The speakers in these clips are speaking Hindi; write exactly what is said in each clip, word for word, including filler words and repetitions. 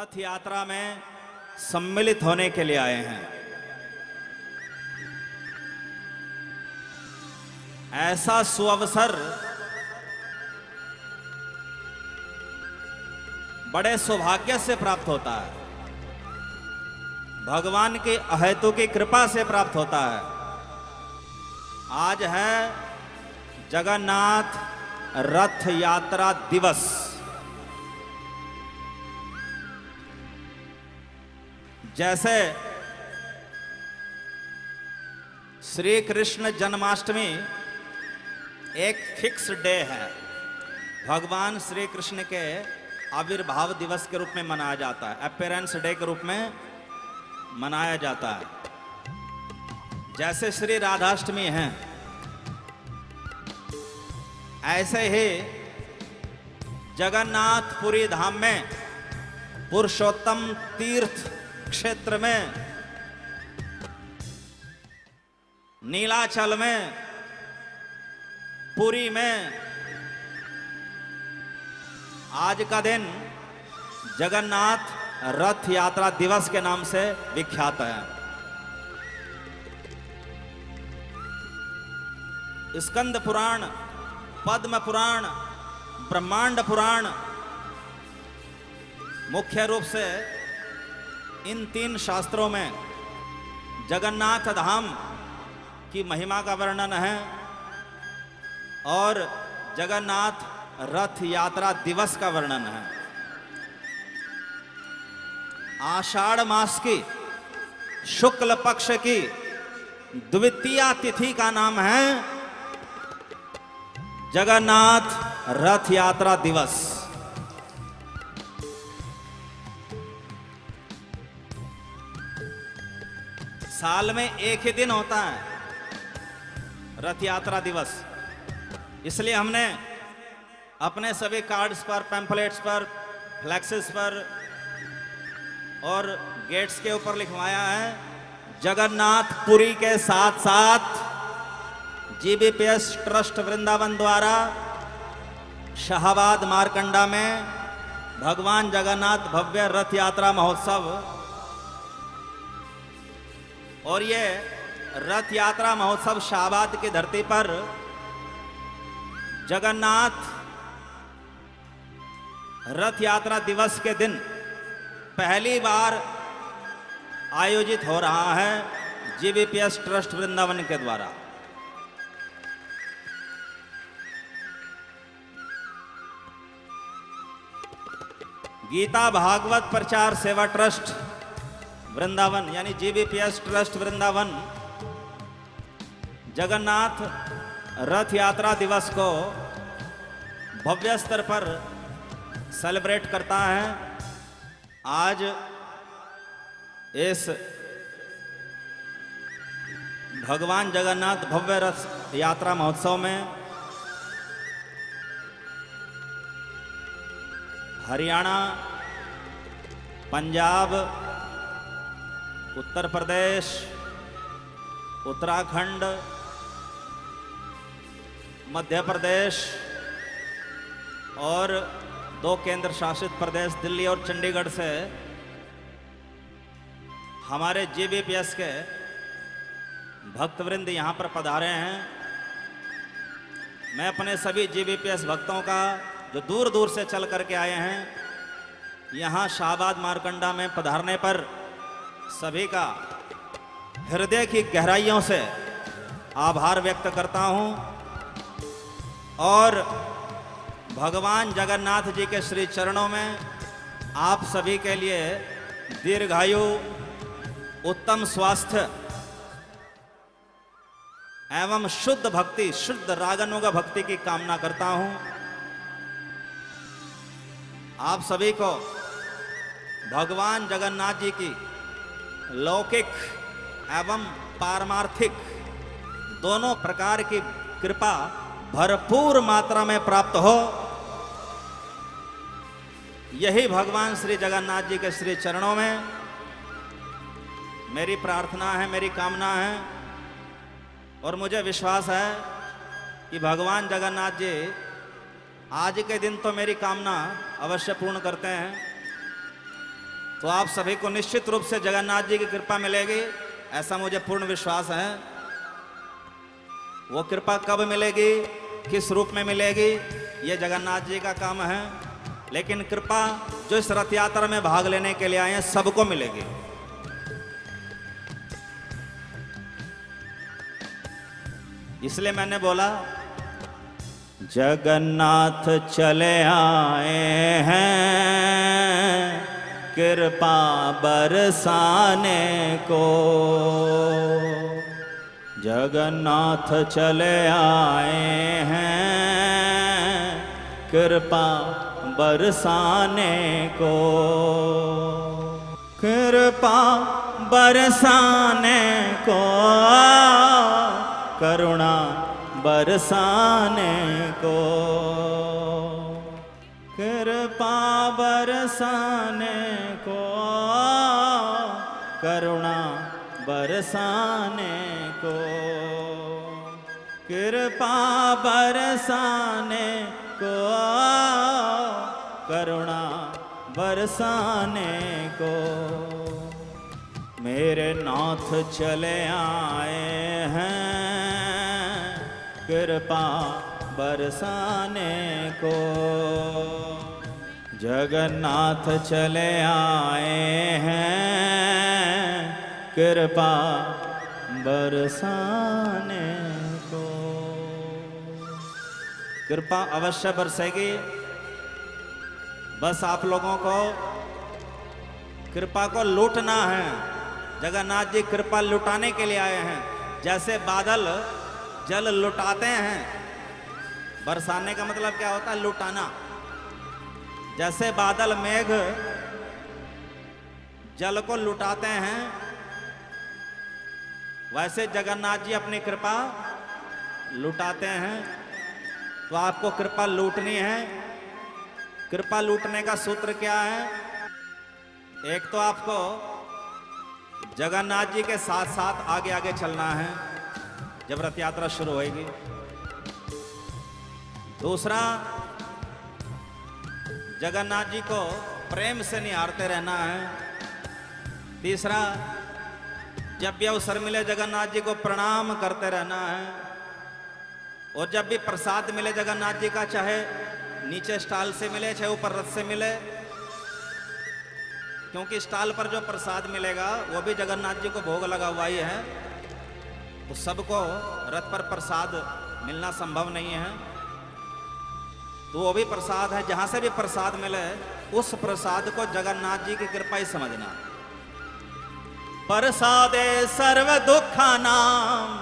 रथ यात्रा में सम्मिलित होने के लिए आए हैं। ऐसा सुअवसर बड़े सौभाग्य से प्राप्त होता है, भगवान की अहेतुकी कृपा से प्राप्त होता है। आज है जगन्नाथ रथ यात्रा दिवस। जैसे श्री कृष्ण जन्माष्टमी एक फिक्स डे है, भगवान श्री कृष्ण के आविर्भाव दिवस के रूप में मनाया जाता है, अपीयरेंस डे के रूप में मनाया जाता है। जैसे श्री राधाष्टमी है, ऐसे ही जगन्नाथपुरी धाम में पुरुषोत्तम तीर्थ क्षेत्र में, नीलाचल में, पुरी में आज का दिन जगन्नाथ रथ यात्रा दिवस के नाम से विख्यात है। स्कंद पुराण, पद्म पुराण, ब्रह्मांड पुराण, मुख्य रूप से इन तीन शास्त्रों में जगन्नाथ धाम की महिमा का वर्णन है और जगन्नाथ रथ यात्रा दिवस का वर्णन है। आषाढ़ मास की शुक्ल पक्ष की द्वितीया तिथि का नाम है जगन्नाथ रथ यात्रा दिवस। साल में एक ही दिन होता है रथ यात्रा दिवस, इसलिए हमने अपने सभी कार्ड्स पर, पैम्फलेट्स पर, फ्लैक्सेस पर और गेट्स के ऊपर लिखवाया है जगन्नाथपुरी के साथ साथ जीबीपीएस ट्रस्ट वृंदावन द्वारा शाहबाद मारकंडा में भगवान जगन्नाथ भव्य रथ यात्रा महोत्सव। और ये रथ यात्रा महोत्सव शाहबाद की धरती पर जगन्नाथ रथ यात्रा दिवस के दिन पहली बार आयोजित हो रहा है जीबीपीएस ट्रस्ट वृंदावन के द्वारा। गीता भागवत प्रचार सेवा ट्रस्ट वृंदावन यानी जीबीपीएस ट्रस्ट वृंदावन जगन्नाथ रथ यात्रा दिवस को भव्य स्तर पर सेलिब्रेट करता है। आज इस भगवान जगन्नाथ भव्य रथ यात्रा महोत्सव में हरियाणा, पंजाब, उत्तर प्रदेश, उत्तराखंड, मध्य प्रदेश और दो केंद्र शासित प्रदेश दिल्ली और चंडीगढ़ से हमारे जीबीपीएस के भक्तवृंद यहाँ पर पधारे हैं। मैं अपने सभी जीबीपीएस भक्तों का जो दूर दूर से चल करके आए हैं, यहाँ शाहबाद मारकंडा में पधारने पर सभी का हृदय की गहराइयों से आभार व्यक्त करता हूँ और भगवान जगन्नाथ जी के श्री चरणों में आप सभी के लिए दीर्घायु, उत्तम स्वास्थ्य एवं शुद्ध भक्ति, शुद्ध रागानुगा भक्ति की कामना करता हूँ। आप सभी को भगवान जगन्नाथ जी की लौकिक एवं पारमार्थिक दोनों प्रकार की कृपा भरपूर मात्रा में प्राप्त हो, यही भगवान श्री जगन्नाथ जी के श्री चरणों में मेरी प्रार्थना है, मेरी कामना है। और मुझे विश्वास है कि भगवान जगन्नाथ जी आज के दिन तो मेरी कामना अवश्य पूर्ण करते हैं। तो आप सभी को निश्चित रूप से जगन्नाथ जी की कृपा मिलेगी, ऐसा मुझे पूर्ण विश्वास है। वो कृपा कब मिलेगी, किस रूप में मिलेगी, ये जगन्नाथ जी का काम है। लेकिन कृपा जो इस रथ यात्रा में भाग लेने के लिए आए हैं सबको मिलेगी। इसलिए मैंने बोला जगन्नाथ चले आए हैं कृपा बरसाने को, जगन्नाथ चले आए हैं कृपा बरसाने को, कृपा बरसाने को, करुणा बरसाने को, कृपा बरसाने को, करुणा बरसाने को, कृपा बरसाने को, करुणा बरसाने को। मेरे नाथ चले आए हैं कृपा बरसाने को, जगन्नाथ चले आए हैं कृपा बरसाने को। कृपा अवश्य बरसेगी, बस आप लोगों को कृपा को लूटना है। जगन्नाथ जी कृपा लुटाने के लिए आए हैं। जैसे बादल जल लुटाते हैं, बरसाने का मतलब क्या होता है, लुटाना। जैसे बादल मेघ जल को लुटाते हैं, वैसे जगन्नाथ जी अपनी कृपा लुटाते हैं। तो आपको कृपा लूटनी है। कृपा लूटने का सूत्र क्या है? एक तो आपको जगन्नाथ जी के साथ साथ आगे आगे चलना है जब रथ यात्रा शुरू होगी। दूसरा, जगन्नाथ जी को प्रेम से निहारते रहना है। तीसरा, जब भी अवसर मिले जगन्नाथ जी को प्रणाम करते रहना है। और जब भी प्रसाद मिले जगन्नाथ जी का, चाहे नीचे स्टॉल से मिले चाहे ऊपर रथ से मिले, क्योंकि स्टॉल पर जो प्रसाद मिलेगा वो भी जगन्नाथ जी को भोग लगा हुआ ही है। तो सबको रथ पर प्रसाद मिलना संभव नहीं है, तो वो भी प्रसाद है। जहां से भी प्रसाद मिले उस प्रसाद को जगन्नाथ जी की कृपा ही समझना। प्रसादे सर्व दुःखानां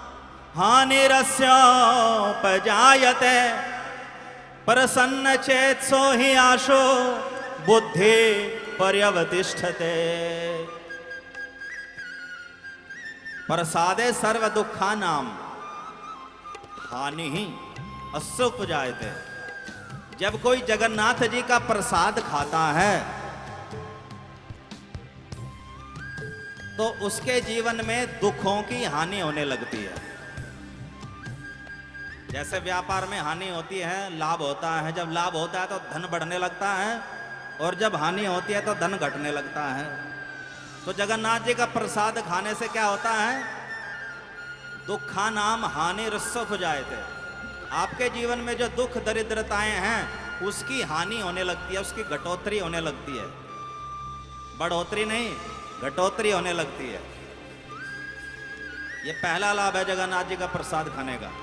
हानिरस्योपजायते, प्रसन्न चेतसो हि आशो बुद्धि पर्यवतिष्ठते। प्रसादे सर्व दुःखानां हानि अस्य उपजायते। जब कोई जगन्नाथ जी का प्रसाद खाता है तो उसके जीवन में दुखों की हानि होने लगती है। जैसे व्यापार में हानि होती है, लाभ होता है। जब लाभ होता है तो धन बढ़ने लगता है, और जब हानि होती है तो धन घटने लगता है। तो जगन्नाथ जी का प्रसाद खाने से क्या होता है? दुखा नाम हानि रस्सो हो जाए थे। आपके जीवन में जो दुख दरिद्रताएं हैं उसकी हानि होने लगती है, उसकी घटोतरी होने लगती है। बढ़ोतरी नहीं, घटोतरी होने लगती है। ये पहला लाभ है जगन्नाथ जी का प्रसाद खाने का।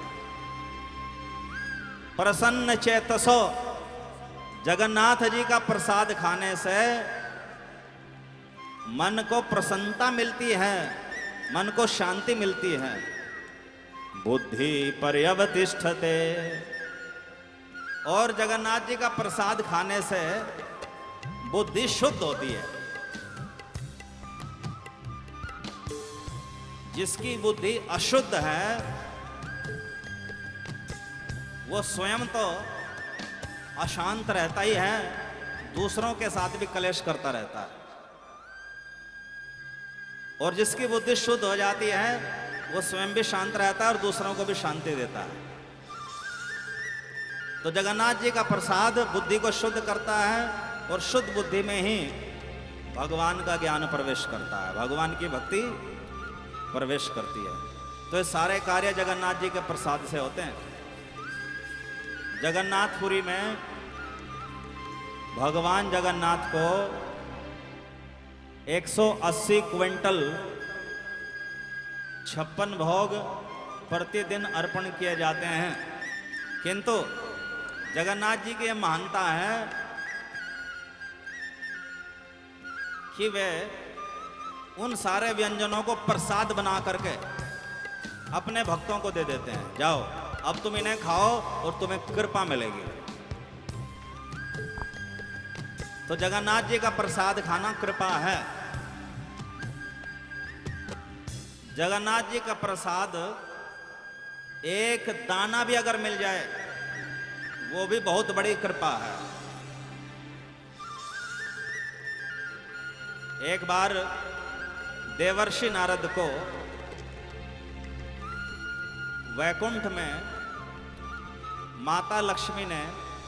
प्रसन्न चेतसो, जगन्नाथ जी का प्रसाद खाने से मन को प्रसन्नता मिलती है, मन को शांति मिलती है। बुद्धि पर्यवतिष्ठते, और जगन्नाथ जी का प्रसाद खाने से बुद्धि शुद्ध होती है। जिसकी बुद्धि अशुद्ध है वो स्वयं तो अशांत रहता ही है, दूसरों के साथ भी कलेश करता रहता है। और जिसकी बुद्धि शुद्ध हो जाती है वो स्वयं भी शांत रहता है और दूसरों को भी शांति देता है। तो जगन्नाथ जी का प्रसाद बुद्धि को शुद्ध करता है, और शुद्ध बुद्धि में ही भगवान का ज्ञान प्रवेश करता है, भगवान की भक्ति प्रवेश करती है। तो ये सारे कार्य जगन्नाथ जी के प्रसाद से होते हैं। जगन्नाथपुरी में भगवान जगन्नाथ को एक सौ अस्सी क्विंटल छप्पन भोग प्रतिदिन अर्पण किए जाते हैं, किंतु जगन्नाथ जी की यह मान्यता है कि वे उन सारे व्यंजनों को प्रसाद बना करके अपने भक्तों को दे देते हैं, जाओ अब तुम इन्हें खाओ और तुम्हें कृपा मिलेगी। तो जगन्नाथ जी का प्रसाद खाना कृपा है। जगन्नाथ जी का प्रसाद एक दाना भी अगर मिल जाए वो भी बहुत बड़ी कृपा है। एक बार देवर्षि नारद को वैकुंठ में माता लक्ष्मी ने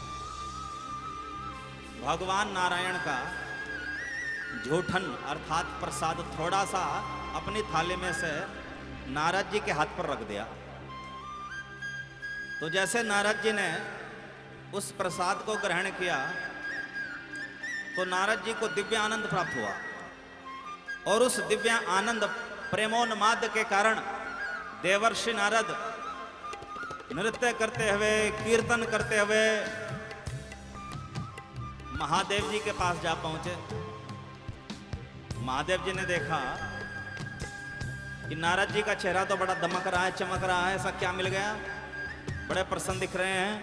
भगवान नारायण का झूठन अर्थात प्रसाद थोड़ा सा अपनी थाली में से नारद जी के हाथ पर रख दिया। तो जैसे नारद जी ने उस प्रसाद को ग्रहण किया तो नारद जी को दिव्य आनंद प्राप्त हुआ, और उस दिव्य आनंद प्रेमोन्माद के कारण देवर्षि नारद नृत्य करते हुए कीर्तन करते हुए महादेव जी के पास जा पहुंचे। महादेव जी ने देखा कि नारद जी का चेहरा तो बड़ा दमक रहा है, चमक रहा है, ऐसा क्या मिल गया, बड़े प्रसन्न दिख रहे हैं,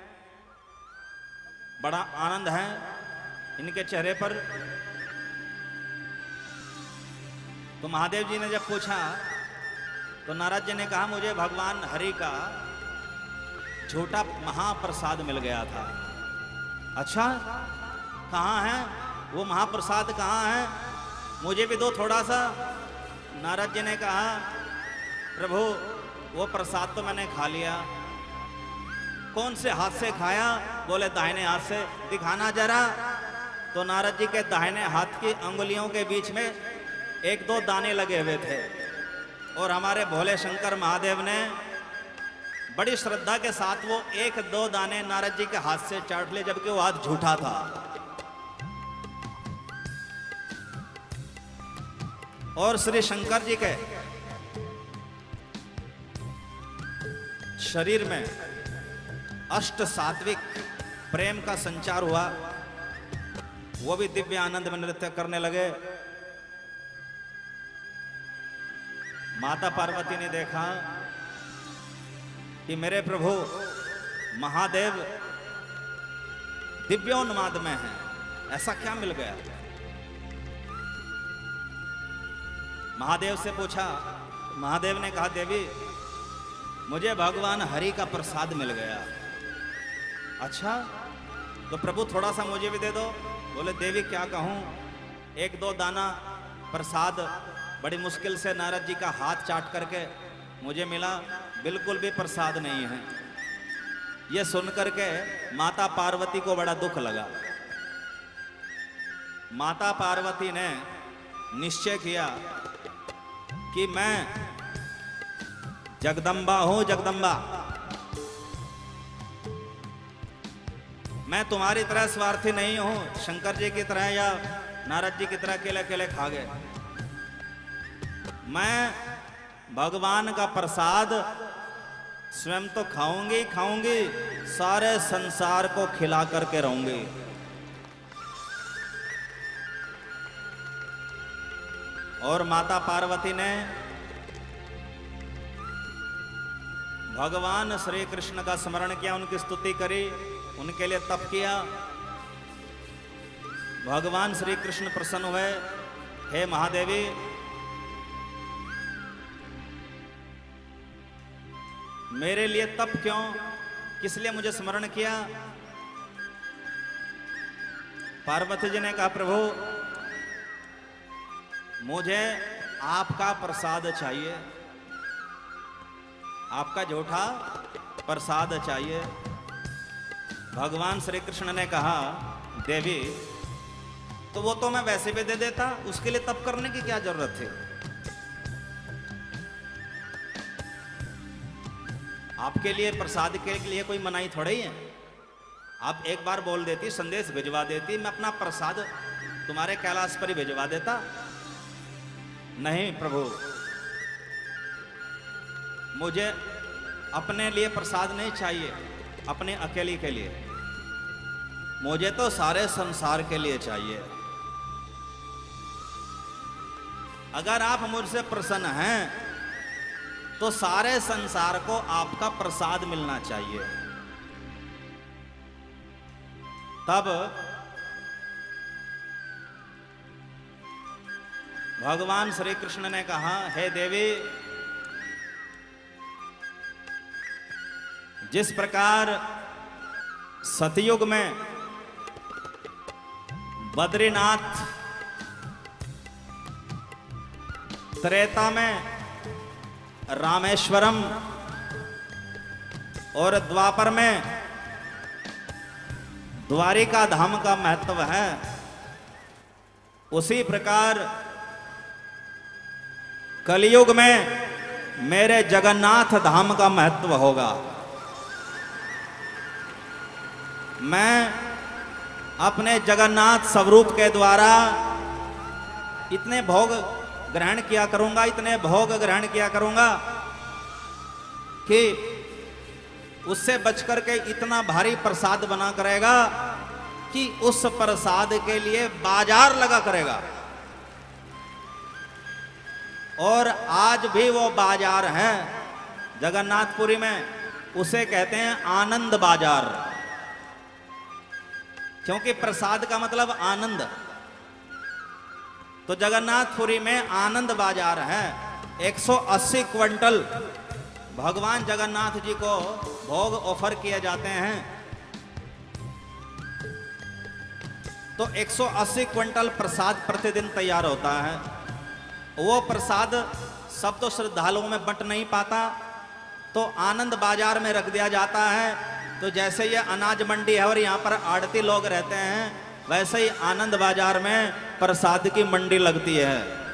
बड़ा आनंद है इनके चेहरे पर। तो महादेव जी ने जब पूछा तो नारद जी ने कहा मुझे भगवान हरि का झूठा महाप्रसाद मिल गया था। अच्छा, कहाँ है वो महाप्रसाद, कहाँ है, मुझे भी दो थोड़ा सा। नारद जी ने कहा प्रभु वो प्रसाद तो मैंने खा लिया। कौन से हाथ से खाया? बोले दाहिने हाथ से। दिखाना जरा। तो नारद जी के दाहिने हाथ की अंगुलियों के बीच में एक दो दाने लगे हुए थे, और हमारे भोले शंकर महादेव ने बड़ी श्रद्धा के साथ वो एक दो दाने नारद जी के हाथ से चाट लिए, जबकि वो हाथ झूठा था। और श्री शंकर जी के शरीर में अष्ट सात्विक प्रेम का संचार हुआ, वो भी दिव्य आनंद में नृत्य करने लगे। माता पार्वती ने देखा कि मेरे प्रभु महादेव दिव्योन्माद में हैं, ऐसा क्या मिल गया? महादेव से पूछा। महादेव ने कहा देवी मुझे भगवान हरि का प्रसाद मिल गया। अच्छा, तो प्रभु थोड़ा सा मुझे भी दे दो। बोले देवी क्या कहूं, एक दो दाना प्रसाद बड़ी मुश्किल से नारद जी का हाथ चाट करके मुझे मिला, बिल्कुल भी प्रसाद नहीं है। यह सुनकर के माता पार्वती को बड़ा दुख लगा। माता पार्वती ने निश्चय किया कि मैं जगदम्बा हूं, जगदम्बा, मैं तुम्हारी तरह स्वार्थी नहीं हूं, शंकर जी की तरह या नारद जी की तरह अकेले अकेले खा गए। मैं भगवान का प्रसाद स्वयं तो खाऊंगी खाऊंगी, सारे संसार को खिला करके रहूंगी। और माता पार्वती ने भगवान श्री कृष्ण का स्मरण किया, उनकी स्तुति करी, उनके लिए तप किया। भगवान श्री कृष्ण प्रसन्न हुए। हे महादेवी, मेरे लिए तप क्यों, किस लिए मुझे स्मरण किया? पार्वती जी ने कहा प्रभु मुझे आपका प्रसाद चाहिए, आपका झूठा प्रसाद चाहिए। भगवान श्री कृष्ण ने कहा देवी तो वो तो मैं वैसे भी दे देता, उसके लिए तप करने की क्या जरूरत थी। आपके लिए प्रसाद के लिए कोई मनाही थोड़ा ही है। आप एक बार बोल देती, संदेश भिजवा देती, मैं अपना प्रसाद तुम्हारे कैलाश पर ही भिजवा देता। नहीं प्रभु, मुझे अपने लिए प्रसाद नहीं चाहिए, अपने अकेले के लिए, मुझे तो सारे संसार के लिए चाहिए। अगर आप मुझसे प्रसन्न हैं तो सारे संसार को आपका प्रसाद मिलना चाहिए। तब भगवान श्री कृष्ण ने कहा, हे देवी, जिस प्रकार सतयुग में बद्रीनाथ, त्रेता में रामेश्वरम और द्वापर में द्वारिका धाम का महत्व है, उसी प्रकार कलयुग में मेरे जगन्नाथ धाम का महत्व होगा। मैं अपने जगन्नाथ स्वरूप के द्वारा इतने भोग ग्रहण किया करूंगा, इतने भोग ग्रहण किया करूंगा कि उससे बचकर के इतना भारी प्रसाद बना करेगा कि उस प्रसाद के लिए बाजार लगा करेगा। और आज भी वो बाजार है जगन्नाथपुरी में, उसे कहते हैं आनंद बाजार, क्योंकि प्रसाद का मतलब आनंद। तो जगन्नाथपुरी में आनंद बाजार है। एक सौ अस्सी क्विंटल भगवान जगन्नाथ जी को भोग ऑफर किए जाते हैं। तो एक सौ अस्सी क्विंटल प्रसाद प्रतिदिन तैयार होता है। वो प्रसाद सब तो श्रद्धालुओं में बंट नहीं पाता, तो आनंद बाजार में रख दिया जाता है। तो जैसे ये अनाज मंडी है और यहाँ पर आड़ती लोग रहते हैं, वैसे ही आनंद बाजार में प्रसाद की मंडी लगती है।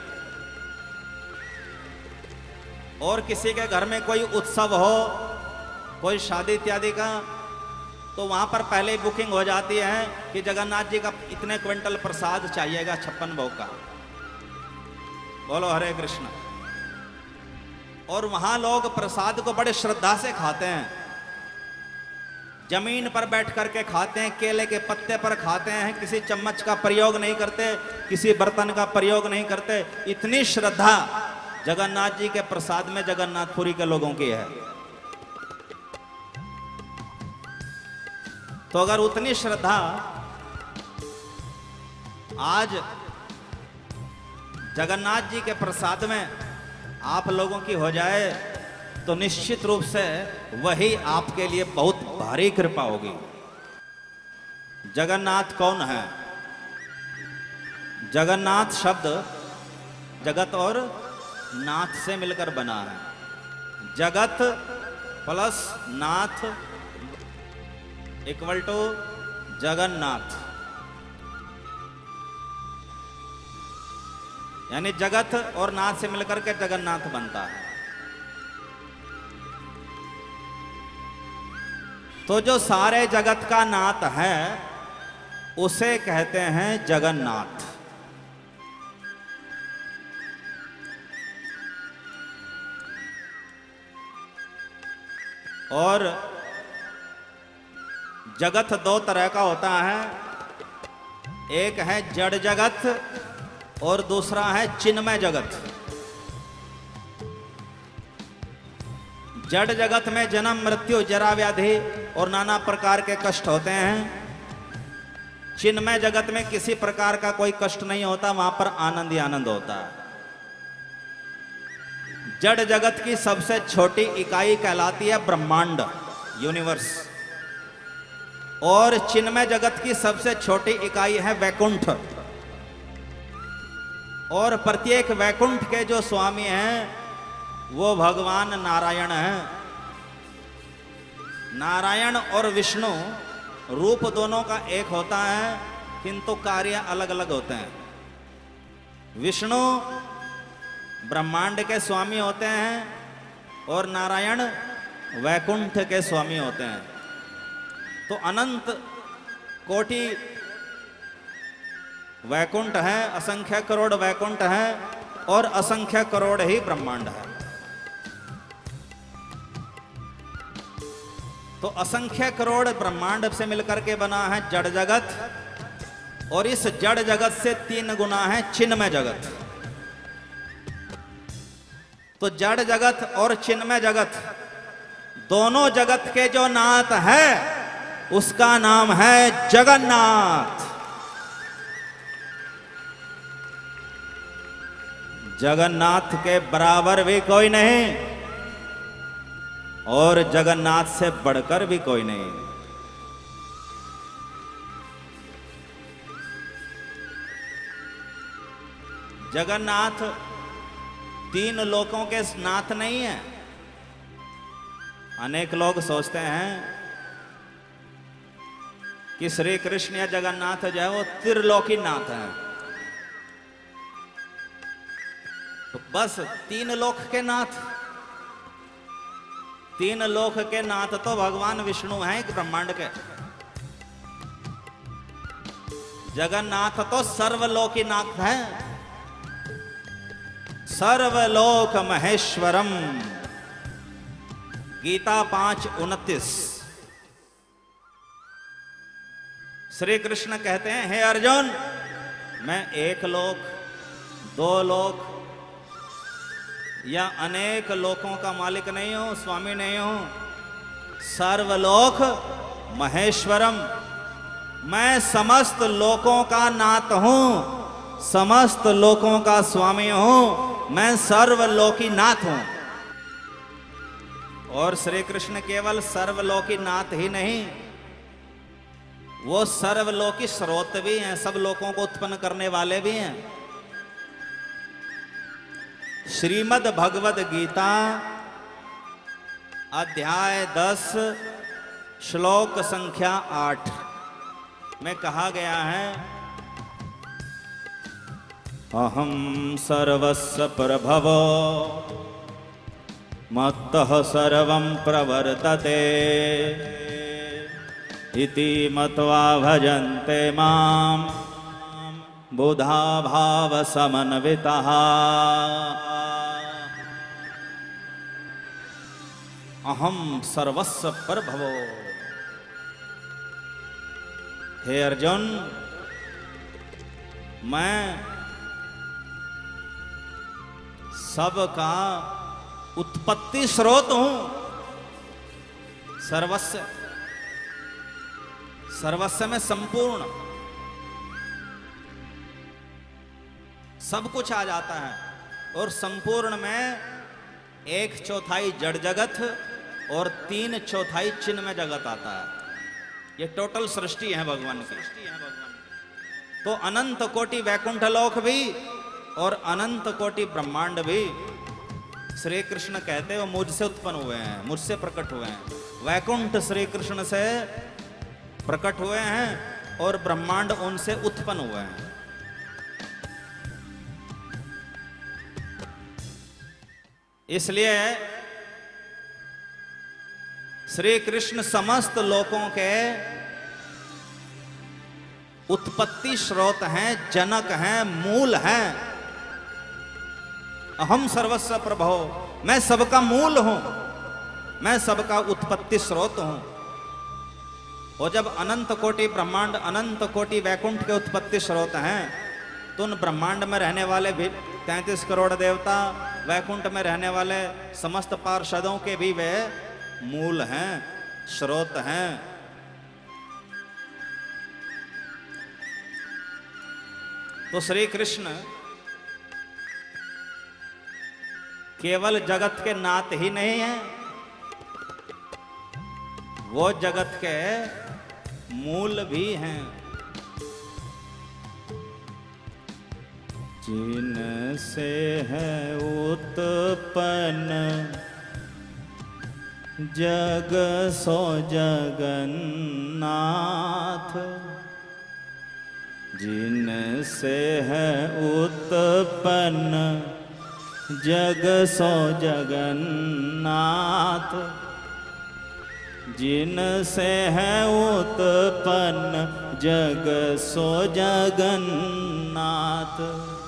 और किसी के घर में कोई उत्सव हो, कोई शादी इत्यादि का, तो वहां पर पहले ही बुकिंग हो जाती है कि जगन्नाथ जी का इतने क्विंटल प्रसाद चाहिएगा छप्पन भोग का। बोलो हरे कृष्ण। और वहां लोग प्रसाद को बड़े श्रद्धा से खाते हैं, जमीन पर बैठ करके खाते हैं, केले के पत्ते पर खाते हैं, किसी चम्मच का प्रयोग नहीं करते, किसी बर्तन का प्रयोग नहीं करते। इतनी श्रद्धा जगन्नाथ जी के प्रसाद में जगन्नाथपुरी के लोगों की है। तो अगर उतनी श्रद्धा आज जगन्नाथ जी के प्रसाद में आप लोगों की हो जाए, तो निश्चित रूप से वही आपके लिए बहुत भारी कृपा होगी। जगन्नाथ कौन है? जगन्नाथ शब्द जगत और नाथ से मिलकर बना है। जगत प्लस नाथ इक्वल टू जगन्नाथ, यानी जगत और नाथ से मिलकर के जगन्नाथ बनता है। तो जो सारे जगत का नाथ है उसे कहते हैं जगन्नाथ। और जगत दो तरह का होता है, एक है जड़ जगत और दूसरा है चिन्मय जगत। जड़ जगत में जन्म मृत्यु जरा व्याधि और नाना प्रकार के कष्ट होते हैं। चिन्मय जगत में किसी प्रकार का कोई कष्ट नहीं होता, वहां पर आनंद ही आनंद होता है। जड़ जगत की सबसे छोटी इकाई कहलाती है ब्रह्मांड, यूनिवर्स। और चिन्मय जगत की सबसे छोटी इकाई है वैकुंठ। और प्रत्येक वैकुंठ के जो स्वामी हैं वो भगवान नारायण हैं। नारायण और विष्णु रूप दोनों का एक होता है, किंतु कार्य अलग अलग होते हैं। विष्णु ब्रह्मांड के स्वामी होते हैं और नारायण वैकुंठ के स्वामी होते हैं। तो अनंत कोटि वैकुंठ है, असंख्य करोड़ वैकुंठ है और असंख्य करोड़ ही ब्रह्मांड है। तो असंख्य करोड़ ब्रह्मांड से मिलकर के बना है जड़ जगत और इस जड़ जगत से तीन गुना है चिन्मय जगत। तो जड़ जगत और चिन्मय जगत दोनों जगत के जो नाथ है उसका नाम है जगन्नाथ। जगन्नाथ के बराबर भी कोई नहीं और जगन्नाथ से बढ़कर भी कोई नहीं। जगन्नाथ तीन लोकों के नाथ नहीं है। अनेक लोग सोचते हैं कि श्री कृष्ण या जगन्नाथ जो है वो त्रिलोकी नाथ है। तो बस तीन लोक के नाथ, तीन लोक के नाथ तो भगवान विष्णु हैं एक ब्रह्मांड के। जगन्नाथ तो सर्वलोकी नाथ है, सर्वलोक महेश्वरम। गीता पांच उनतीस। श्री कृष्ण कहते हैं, हे अर्जुन, मैं एक लोक, दो लोक या अनेक लोकों का मालिक नहीं हूं, स्वामी नहीं हूं। सर्वलोक महेश्वरम, मैं समस्त लोकों का नाथ हूं, समस्त लोकों का स्वामी हूं, मैं सर्वलोकी नाथ हूं। और श्री कृष्ण केवल सर्वलोकी नाथ ही नहीं, वो सर्वलोकी स्रोत भी हैं, सब लोकों को उत्पन्न करने वाले भी हैं। श्रीमद् भगवद गीता अध्याय दस श्लोक संख्या आठ में कहा गया है, अहम सर्वस्य प्रभवो मत्तः सर्वं प्रवर्तते इति मत्वा भजन्ते मां बुधा भाव समन्विताः। अहम सर्वस्य प्रभवो। हे अर्जुन, मैं सबका उत्पत्ति स्रोत हूं। सर्वस्व, सर्वस्व में संपूर्ण सब कुछ आ जाता है और संपूर्ण में एक चौथाई जड़ जगत और तीन चौथाई चिन्मय जगत आता है। ये टोटल सृष्टि है भगवान की। तो अनंत कोटि वैकुंठ लोक भी और अनंत कोटि ब्रह्मांड भी श्री कृष्ण कहते हैं वो मुझसे उत्पन्न हुए हैं, मुझसे प्रकट हुए हैं। वैकुंठ श्री कृष्ण से प्रकट हुए हैं और ब्रह्मांड उनसे उत्पन्न हुए हैं। इसलिए श्री कृष्ण समस्त लोकों के उत्पत्ति स्रोत हैं, जनक हैं, मूल हैं। अहम सर्वस्व प्रभो, मैं सबका मूल हूं, मैं सबका उत्पत्ति स्रोत हूं। और जब अनंत कोटि ब्रह्मांड, अनंत कोटि वैकुंठ के उत्पत्ति स्रोत हैं, तो उन ब्रह्मांड में रहने वाले भी तैंतीस करोड़ देवता, वैकुंठ में रहने वाले समस्त पार्षदों के भी वे मूल हैं, स्रोत हैं। तो श्री कृष्ण केवल जगत के नाथ ही नहीं है, वो जगत के मूल भी हैं। जिनसे है उत्पन्न जग सो जगन्नाथ, जिनसे है उत्पन्न जग सो जगन्नाथ, जिनसे है उत्पन्न जग सो जगन्नाथ,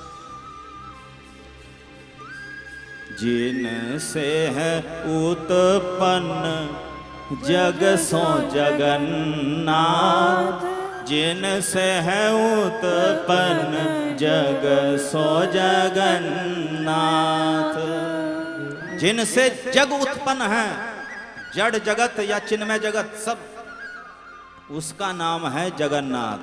जिनसे है उत्पन्न जग सो जगन्नाथ, जिनसे है उत्पन्न जग सो जगन्नाथ। जिनसे जग उत्पन्न है, जड़ जगत या चिन्मय जगत सब, उसका नाम है जगन्नाथ।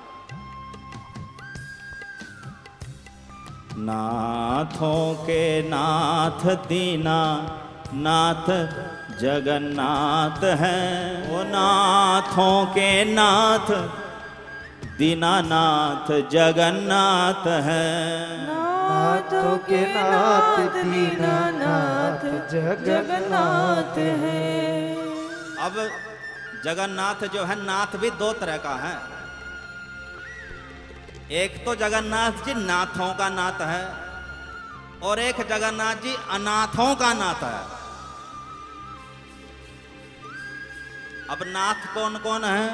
नाथों के नाथ दीना नाथ जगन्नाथ है, वो नाथों के नाथ दीनानाथ जगन्नाथ है। नाथों के नाथ दीनानाथ जगन्नाथ है। अब जगन्नाथ जो है, नाथ भी दो तरह का है। एक तो जगन्नाथ जी नाथों का नाथ है, और एक जगन्नाथ जी अनाथों का नाथ है। अब नाथ कौन कौन है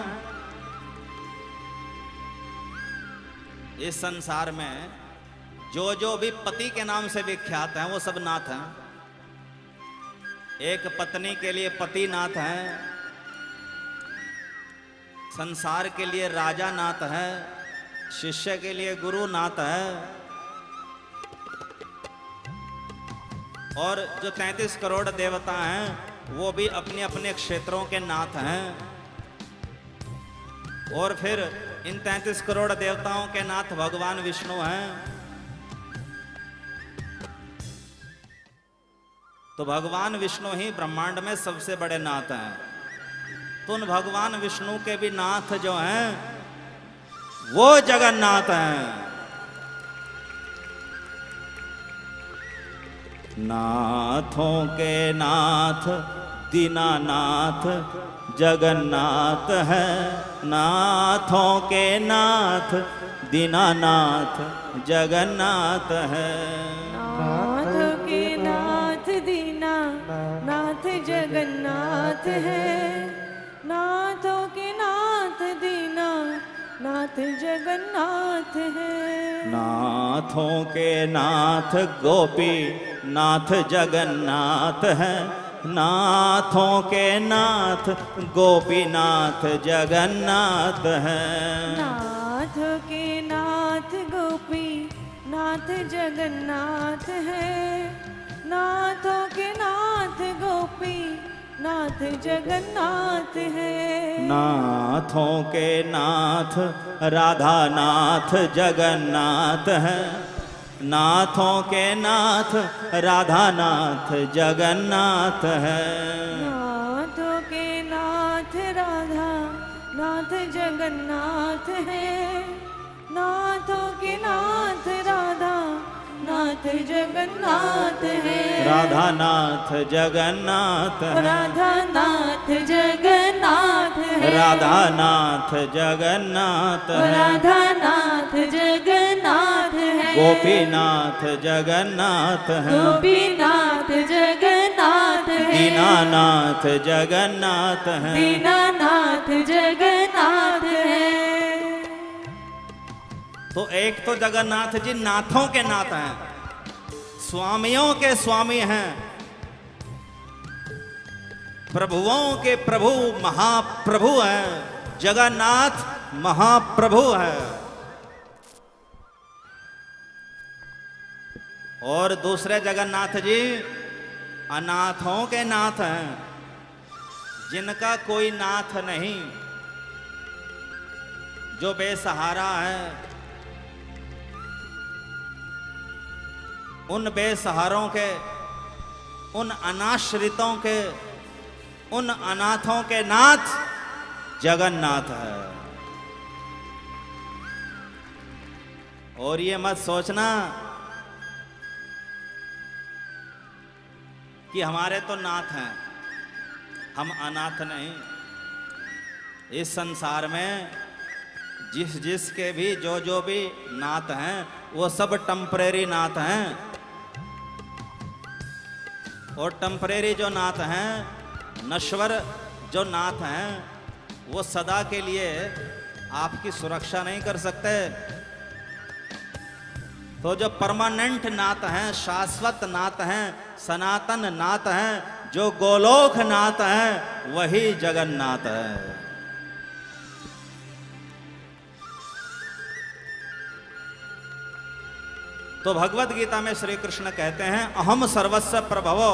इस संसार में? जो जो भी पति के नाम से विख्यात हैं वो सब नाथ हैं। एक पत्नी के लिए पति नाथ है, संसार के लिए राजा नाथ है, शिष्य के लिए गुरु नाथ है, और जो तैंतीस करोड़ देवता हैं वो भी अपने अपने क्षेत्रों के नाथ हैं। और फिर इन तैंतीस करोड़ देवताओं के नाथ भगवान विष्णु हैं। तो भगवान विष्णु ही ब्रह्मांड में सबसे बड़े नाथ हैं। तो उन भगवान विष्णु के भी नाथ जो हैं वो जगन्नाथ हैं। नाथों के नाथ दीनानाथ जगन्नाथ है, नाथों के नाथ दीनानाथ जगन्नाथ है। नाथ के नाथ दीना नाथ जगन्नाथ है, नाथों के नाथ दीना नाथ जगन्नाथ है। नाथों के नाथ गोपी नाथ जगन्नाथ है, नाथों के नाथ गोपीनाथ जगन्नाथ है। नाथ के नाथ गोपी नाथ जगन्नाथ है, नाथों के नाथ गोपी नाथ जगन्नाथ है। नाथों के नाथ राधा नाथ जगन्नाथ है, नाथों के नाथ राधा नाथ जगन्नाथ है। नाथों के नाथ राधा नाथ जगन्नाथ है, नाथों के नाथ राधा नाथ जगन्नाथ है। राधा नाथ जगन्नाथ है, राधा नाथ जगन्नाथ है, राधा नाथ जगन्नाथ है, राधा नाथ जगन्नाथ है। गोपीनाथ जगन्नाथ है, गोपीनाथ जगन्नाथ है, दीनानाथ जगन्नाथ है, दीनानाथ जगन्नाथ है। तो एक तो जगन्नाथ जी नाथों के नाथ हैं, स्वामियों के स्वामी हैं, प्रभुओं के प्रभु महाप्रभु हैं। जगन्नाथ महाप्रभु है। और दूसरे जगन्नाथ जी अनाथों के नाथ हैं, जिनका कोई नाथ नहीं, जो बेसहारा है। उन बेसहारों के, उन अनाश्रितों के, उन अनाथों के नाथ जगन्नाथ है। और ये मत सोचना कि हमारे तो नाथ हैं, हम अनाथ नहीं। इस संसार में जिस जिस के भी जो जो भी नाथ हैं वो सब टेम्परेरी नाथ हैं। और टेम्परेरी जो नाथ हैं, नश्वर जो नाथ हैं, वो सदा के लिए आपकी सुरक्षा नहीं कर सकते। तो जो परमानेंट नाथ हैं, शाश्वत नाथ हैं, सनातन नाथ हैं, जो गोलोक नाथ हैं, वही जगन्नाथ है। तो भगवत गीता में श्री कृष्ण कहते हैं अहम सर्वस्व प्रभवो,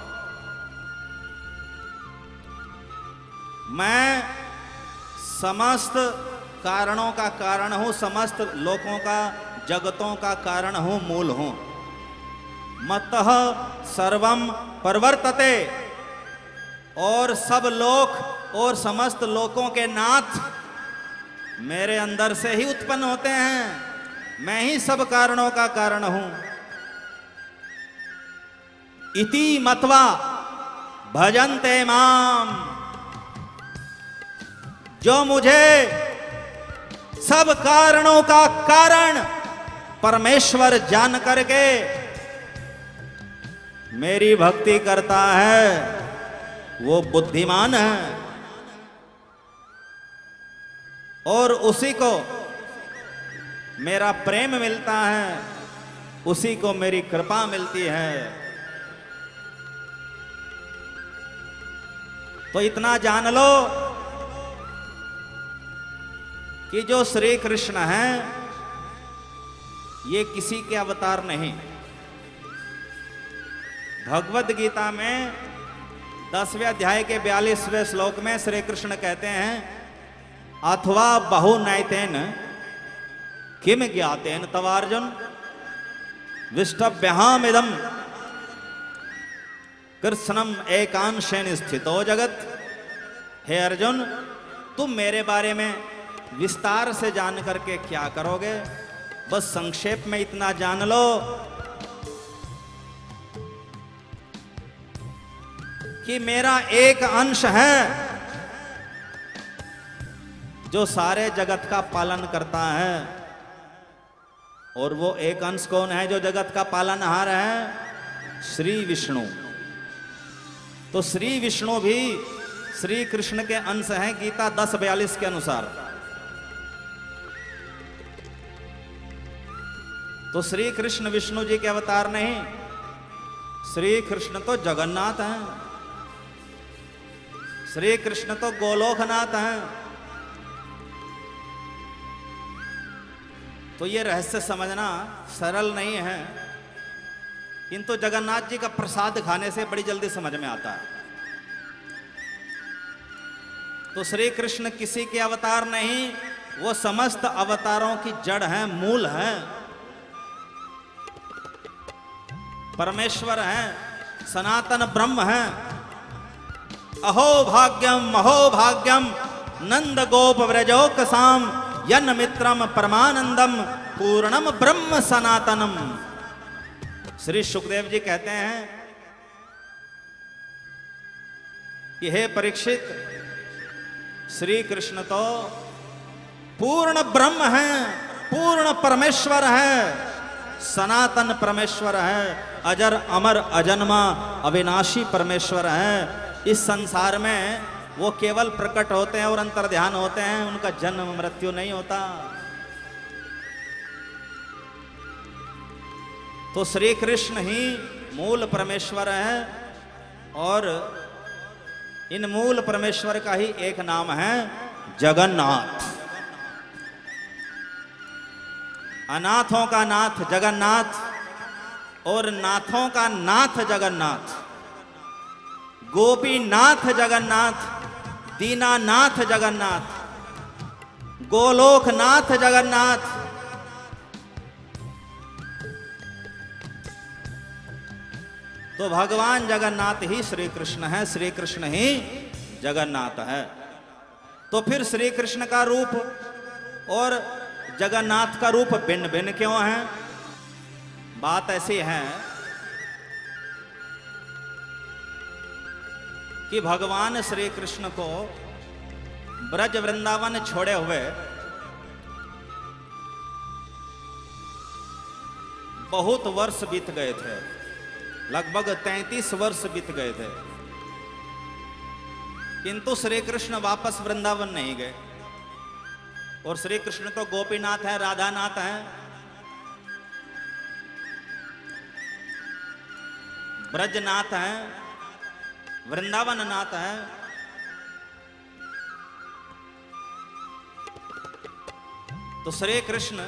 मैं समस्त कारणों का कारण हूं, समस्त लोकों का, जगतों का कारण हूं, मूल हूं। मत्तः सर्वम परिवर्तते, और सब लोक और समस्त लोकों के नाथ मेरे अंदर से ही उत्पन्न होते हैं। मैं ही सब कारणों का कारण हूं। इति मत्वा भजन्ते माम, जो मुझे सब कारणों का कारण परमेश्वर जान करके मेरी भक्ति करता है, वो बुद्धिमान है। और उसी को मेरा प्रेम मिलता है, उसी को मेरी कृपा मिलती है। तो इतना जान लो कि जो श्री कृष्ण हैं ये किसी के अवतार नहीं। भगवत गीता में दसवें अध्याय के बयालीसवें श्लोक में श्री कृष्ण कहते हैं अथवा बहु नैतेन किम ज्ञातेन तवार्जुन विष्टभ्याम इदम कृष्णम एकांशेन स्थितो जगत। हे अर्जुन, तुम मेरे बारे में विस्तार से जान करके क्या करोगे? बस संक्षेप में इतना जान लो कि मेरा एक अंश है जो सारे जगत का पालन करता है। और वो एक अंश कौन है जो जगत का पालनहार है? श्री विष्णु। तो श्री विष्णु भी श्री कृष्ण के अंश हैं गीता दस बयालीस के अनुसार। तो श्री कृष्ण विष्णु जी के अवतार नहीं, श्री कृष्ण तो जगन्नाथ हैं, श्री कृष्ण तो गोलोकनाथ हैं। तो ये रहस्य समझना सरल नहीं है, किंतु जगन्नाथ जी का प्रसाद खाने से बड़ी जल्दी समझ में आता है। तो श्री कृष्ण किसी के अवतार नहीं, वो समस्त अवतारों की जड़ हैं, मूल हैं, परमेश्वर हैं, सनातन ब्रह्म हैं। अहो भाग्यम अहो भाग्यम नंद गोप व्रजोकसाम यन मित्रम परमानंदम पूर्णम ब्रह्म सनातनम। श्री सुखदेव जी कहते हैं कि हे परीक्षित, श्री कृष्ण तो पूर्ण ब्रह्म है, पूर्ण परमेश्वर है, सनातन परमेश्वर है, अजर अमर अजन्मा अविनाशी परमेश्वर है। इस संसार में वो केवल प्रकट होते हैं और अंतर्ध्यान होते हैं, उनका जन्म मृत्यु नहीं होता। तो श्री कृष्ण ही मूल परमेश्वर है और इन मूल परमेश्वर का ही एक नाम है जगन्नाथ। अनाथों का नाथ जगन्नाथ और नाथों का नाथ जगन्नाथ, गोपीनाथ जगन्नाथ, दीनानाथ जगन्नाथ, गोलोकनाथ जगन्नाथ। तो भगवान जगन्नाथ ही श्री कृष्ण है, श्री कृष्ण ही जगन्नाथ है। तो फिर श्री कृष्ण का रूप और जगन्नाथ का रूप भिन्न भिन्न क्यों है? बात ऐसी है कि भगवान श्री कृष्ण को ब्रज वृंदावन छोड़े हुए बहुत वर्ष बीत गए थे, लगभग तैंतीस वर्ष बीत गए थे, किंतु श्री कृष्ण वापस वृंदावन नहीं गए। और श्री कृष्ण तो गोपीनाथ है, राधानाथ हैं, ब्रजनाथ हैं, वृंदावन नाथ हैं। तो श्री कृष्ण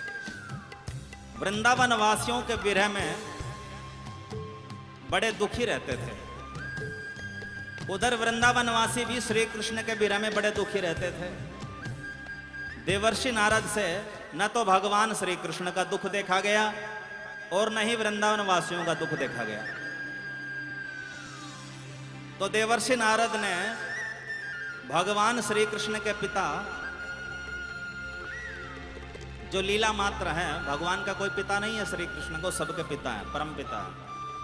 वृंदावन वासियों के विरह में बड़े दुखी रहते थे। उधर वृंदावन वासी भी श्री कृष्ण के विरह में बड़े दुखी रहते थे। देवर्षि नारद से न तो भगवान श्री कृष्ण का दुख देखा गया और न ही वृंदावन वासियों का दुख देखा गया। तो देवर्षि नारद ने भगवान श्री कृष्ण के पिता, जो लीला मात्र हैं, भगवान का कोई पिता नहीं है, श्री कृष्ण को सबके पिता है, परम पिता है।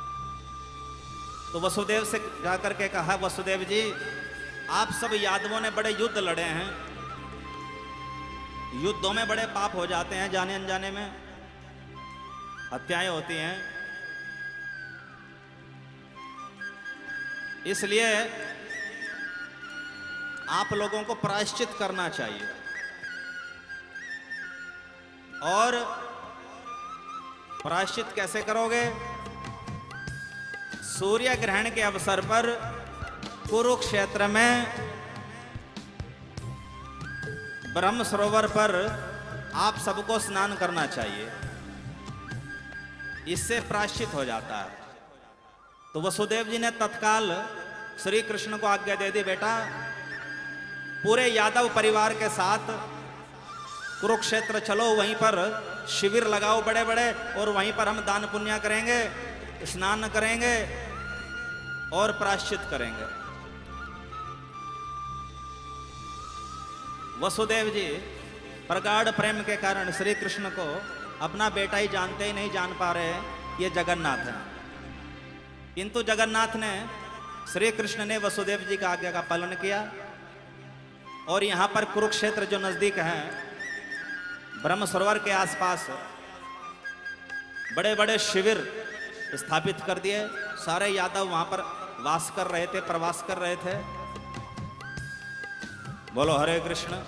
तो वसुदेव से जाकर के कहा, वसुदेव जी आप सब यादवों ने बड़े युद्ध लड़े हैं, युद्धों में बड़े पाप हो जाते हैं, जाने अनजाने में हत्याएं होती हैं, इसलिए आप लोगों को प्रायश्चित करना चाहिए। और प्रायश्चित कैसे करोगे? सूर्य ग्रहण के अवसर पर कुरुक्षेत्र में ब्रह्म सरोवर पर आप सबको स्नान करना चाहिए, इससे प्रायश्चित हो जाता है। तो वसुदेव जी ने तत्काल श्री कृष्ण को आज्ञा दे दी, बेटा पूरे यादव परिवार के साथ कुरुक्षेत्र चलो, वहीं पर शिविर लगाओ बड़े बड़े, और वहीं पर हम दान पुण्य करेंगे, स्नान करेंगे और प्रायश्चित करेंगे। वसुदेव जी प्रगाढ़ प्रेम के कारण श्री कृष्ण को अपना बेटा ही जानते ही नहीं जान पा रहे ये जगन्नाथ है। किंतु जगन्नाथ ने, श्री कृष्ण ने वसुदेव जी का आज्ञा का पालन किया और यहाँ पर कुरुक्षेत्र जो नजदीक है, ब्रह्म सरोवर के आसपास बड़े बड़े शिविर स्थापित कर दिए। सारे यादव वहां पर वास कर रहे थे, प्रवास कर रहे थे। बोलो हरे कृष्ण।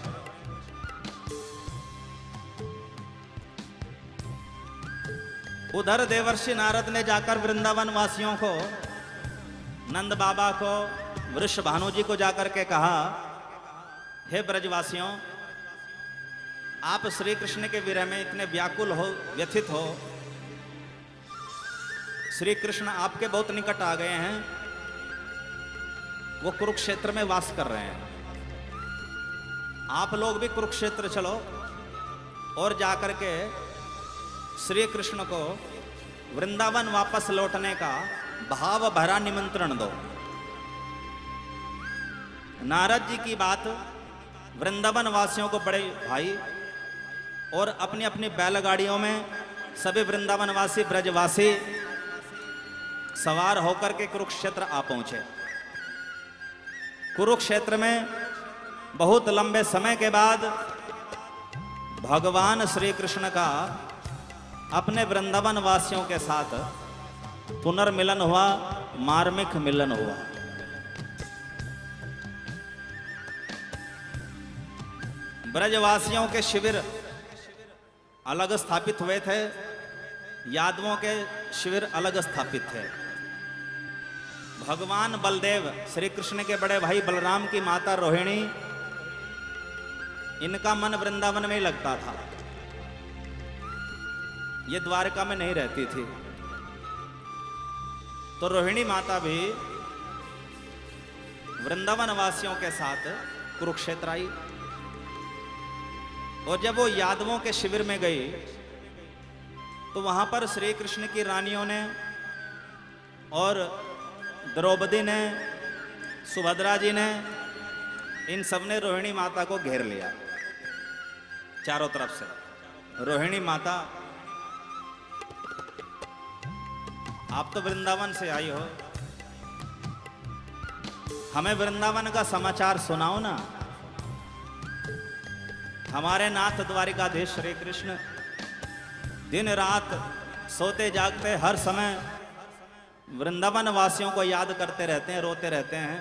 उधर देवर्षि नारद ने जाकर वृंदावन वासियों को, नंद बाबा को, वृष भानु जी को जाकर के कहा, हे ब्रजवासियों, आप श्री कृष्ण के विरह में इतने व्याकुल हो, व्यथित हो, श्री कृष्ण आपके बहुत निकट आ गए हैं, वो कुरुक्षेत्र में वास कर रहे हैं, आप लोग भी कुरुक्षेत्र चलो और जाकर के श्री कृष्ण को वृंदावन वापस लौटने का भाव भरा निमंत्रण दो। नारद जी की बात वृंदावन वासियों को बड़े भाई और अपनी अपनी बैलगाड़ियों में सभी वृंदावन वासी, ब्रजवासी सवार होकर के कुरुक्षेत्र आ पहुंचे। कुरुक्षेत्र में बहुत लंबे समय के बाद भगवान श्री कृष्ण का अपने वृंदावन वासियों के साथ पुनर्मिलन हुआ, मार्मिक मिलन हुआ। ब्रजवासियों के शिविर अलग स्थापित हुए थे, यादवों के शिविर अलग स्थापित थे। भगवान बलदेव, श्री कृष्ण के बड़े भाई बलराम की माता रोहिणी, इनका मन वृंदावन में ही लगता था, ये द्वारका में नहीं रहती थी। तो रोहिणी माता भी वृंदावन वासियों के साथ कुरुक्षेत्र आई और जब वो यादवों के शिविर में गई तो वहां पर श्री कृष्ण की रानियों ने और द्रौपदी ने, सुभद्रा जी ने, इन सब ने रोहिणी माता को घेर लिया चारों तरफ से। रोहिणी माता, आप तो वृंदावन से आई हो, हमें वृंदावन का समाचार सुनाओ ना। हमारे नाथ द्वारिकाधीश श्री कृष्ण दिन रात सोते जागते हर समय वृंदावन वासियों को याद करते रहते हैं, रोते रहते हैं,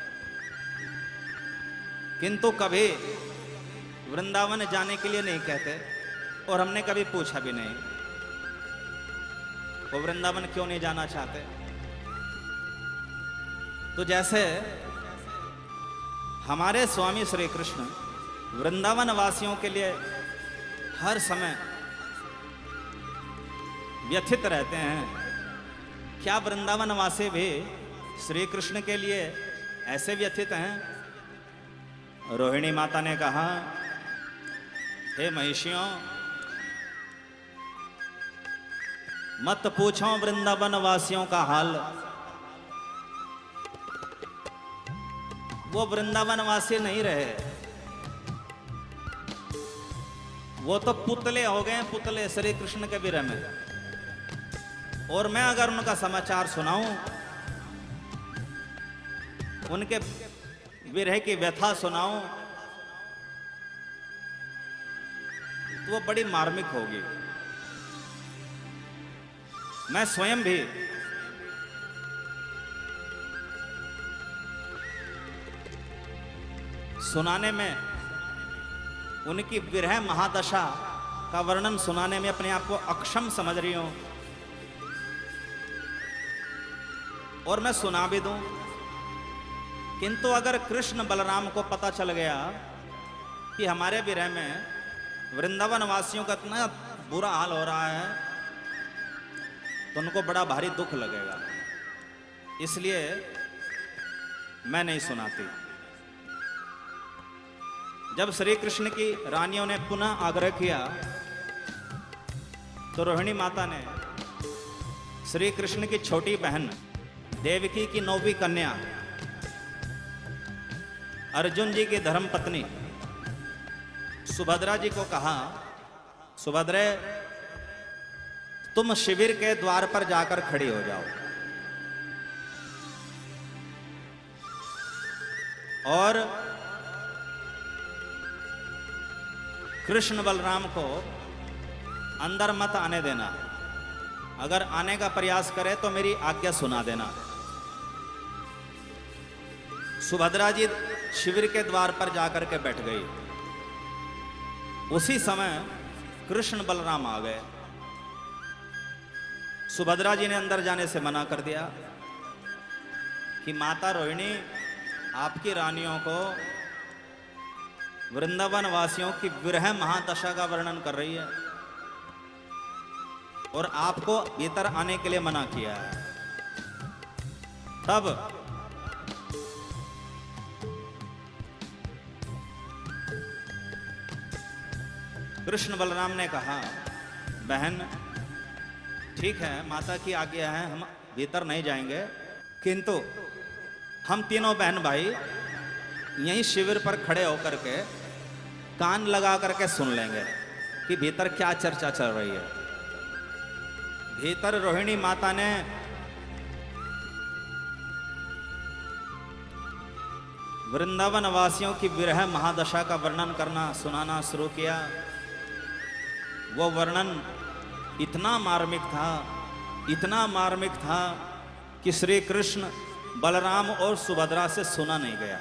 किंतु कभी वृंदावन जाने के लिए नहीं कहते। और हमने कभी पूछा भी नहीं वो वृंदावन क्यों नहीं जाना चाहते। तो जैसे हमारे स्वामी श्री कृष्ण वृंदावन वासियों के लिए हर समय व्यथित रहते हैं, क्या वृंदावन वासी भी श्री कृष्ण के लिए ऐसे व्यथित हैं? रोहिणी माता ने कहा, हे महिषियों, मत पूछो वृंदावन वासियों का हाल। वो वृंदावन वासी नहीं रहे, वो तो पुतले हो गए, पुतले श्री कृष्ण के विरह में। और मैं अगर उनका समाचार सुनाऊं, उनके विरह की व्यथा सुनाऊं, तो वो बड़ी मार्मिक होगी। मैं स्वयं भी सुनाने में, उनकी विरह महादशा का वर्णन सुनाने में अपने आप को अक्षम समझ रही हूं। और मैं सुना भी दूं, किंतु अगर कृष्ण बलराम को पता चल गया कि हमारे विरह में वृंदावन वासियों का इतना बुरा हाल हो रहा है, तो उनको बड़ा भारी दुख लगेगा। इसलिए मैं नहीं सुनाती। जब श्री कृष्ण की रानियों ने पुनः आग्रह किया, तो रोहिणी माता ने श्री कृष्ण की छोटी बहन देवकी की नौवीं कन्या, अर्जुन जी की धर्मपत्नी सुभद्रा जी को कहा, सुभद्रे, तुम शिविर के द्वार पर जाकर खड़ी हो जाओ और कृष्ण बलराम को अंदर मत आने देना। अगर आने का प्रयास करे तो मेरी आज्ञा सुना देना। सुभद्रा जी शिविर के द्वार पर जाकर के बैठ गई। उसी समय कृष्ण बलराम आ गए। सुभद्रा जी ने अंदर जाने से मना कर दिया कि माता रोहिणी आपकी रानियों को वृंदावन वासियों की विरह महादशा का वर्णन कर रही है और आपको भीतर आने के लिए मना किया है। तब कृष्ण बलराम ने कहा, बहन ठीक है, माता की आज्ञा है, हम भीतर नहीं जाएंगे, किंतु हम तीनों बहन भाई यहीं शिविर पर खड़े होकर के कान लगा करके सुन लेंगे कि भीतर क्या चर्चा चल रही है। भीतर रोहिणी माता ने वृंदावन वासियों की विरह महादशा का वर्णन करना, सुनाना शुरू किया। वो वर्णन इतना मार्मिक था, इतना मार्मिक था कि श्री कृष्ण बलराम और सुभद्रा से सुना नहीं गया।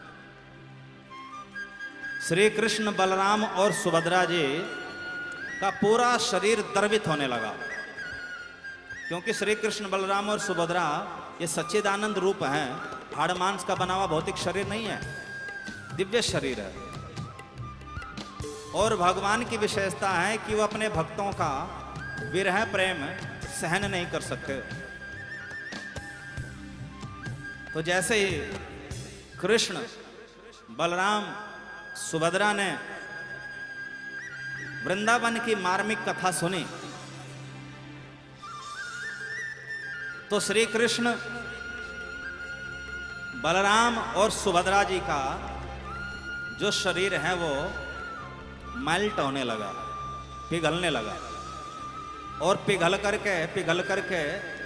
श्री कृष्ण बलराम और सुभद्रा जी का पूरा शरीर द्रवित होने लगा, क्योंकि श्री कृष्ण बलराम और सुभद्रा ये सच्चिदानंद रूप हैं। हाड़ मांस का बना हुआ भौतिक शरीर नहीं है, दिव्य शरीर है। और भगवान की विशेषता है कि वो अपने भक्तों का विरह प्रेम सहन नहीं कर सकते। तो जैसे ही कृष्ण बलराम सुभद्रा ने वृंदावन की मार्मिक कथा सुनी, तो श्री कृष्ण बलराम और सुभद्रा जी का जो शरीर है वो मेल्ट होने लगा, पिघलने लगा। और पिघल करके पिघल करके